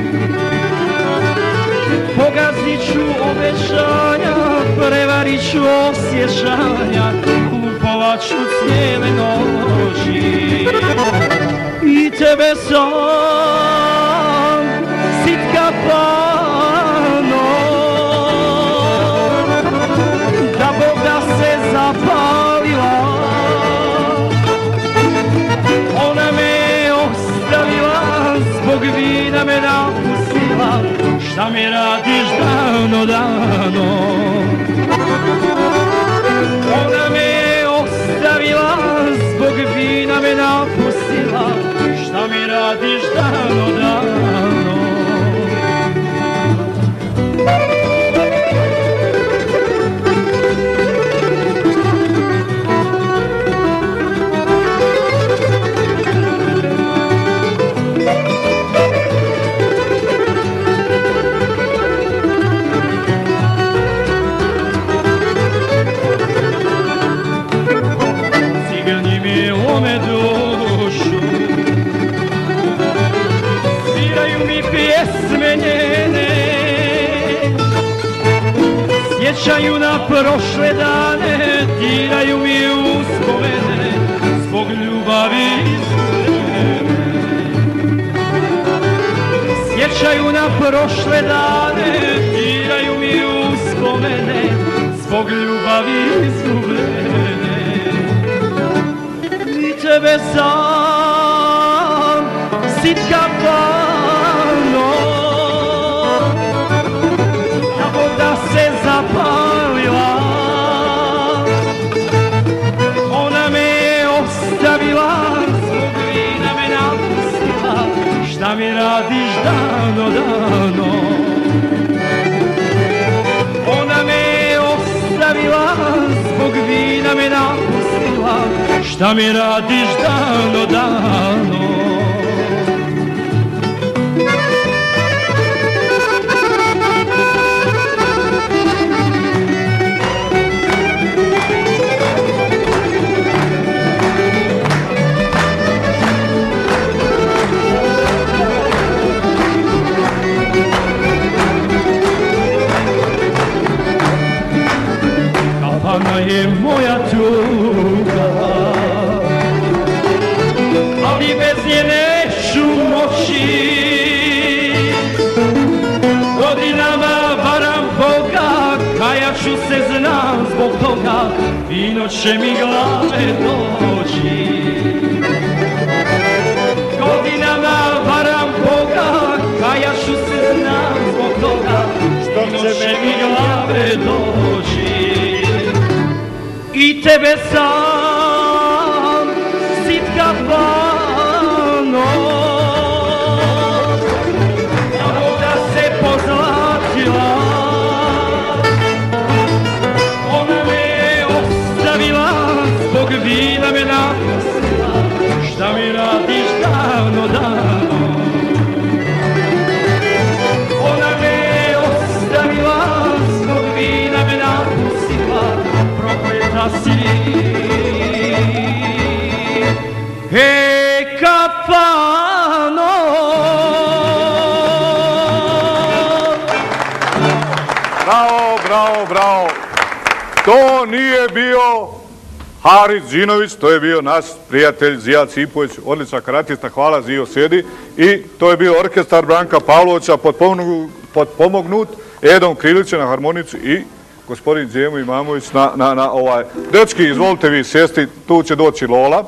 Pogazit ću obećanja, prevarit ću osjećanja, upovat ću cijele noći. I tebe sam sitka pano, da Bog da se zapalila, ona me ostavila, zbog vina me napustila, šta mi radiš dano, dano. Ona me ostavila, zbog vina me napustila, šta mi radiš dano, dano. Cigani mi lome dušu, sviraju mi pjesme njene, sjećaju na prošle dane, diraju mi uspomene, zbog ljubavi izgubljene. Sjećaju na prošle dane, diraju mi uspomene, zbog ljubavi izgubljene. I tebe sam sitka pano, da Bog da se zapalila, ona me ostavila, zbog vina me napustila, šta mi radiš dano, dano. Ona me ostavila, zbog vina me napustila, šta mi radiš dano, dano. Kapana je moja tuga, ali bez nje neću moći. Godinama varam Boga, kajat ću se, znam zbog toga, vino će mi glave doći. Godinama varam Boga, kajat ću se, znam zbog toga, tebe sam sitka pano, a voda se pozlatila, ona me ostavila zbog vina me napustila, šta mi radiš davno, davno. Ona me ostavila zbog vina me napustila, prokleta si. Kapano. Bravo, bravo, bravo. To nije bio Haris Đinović, to je bio naš prijatelj Zija Cipović, odličan karatista, hvala Zio, sjedi. I to je bio orkestar Branka Pavlovića, potpomognut Edom Krilićem na harmonici i gospodin Džemo Imamović na ovaj. Dečki, izvolite vi sjesti, tu će doći Lola.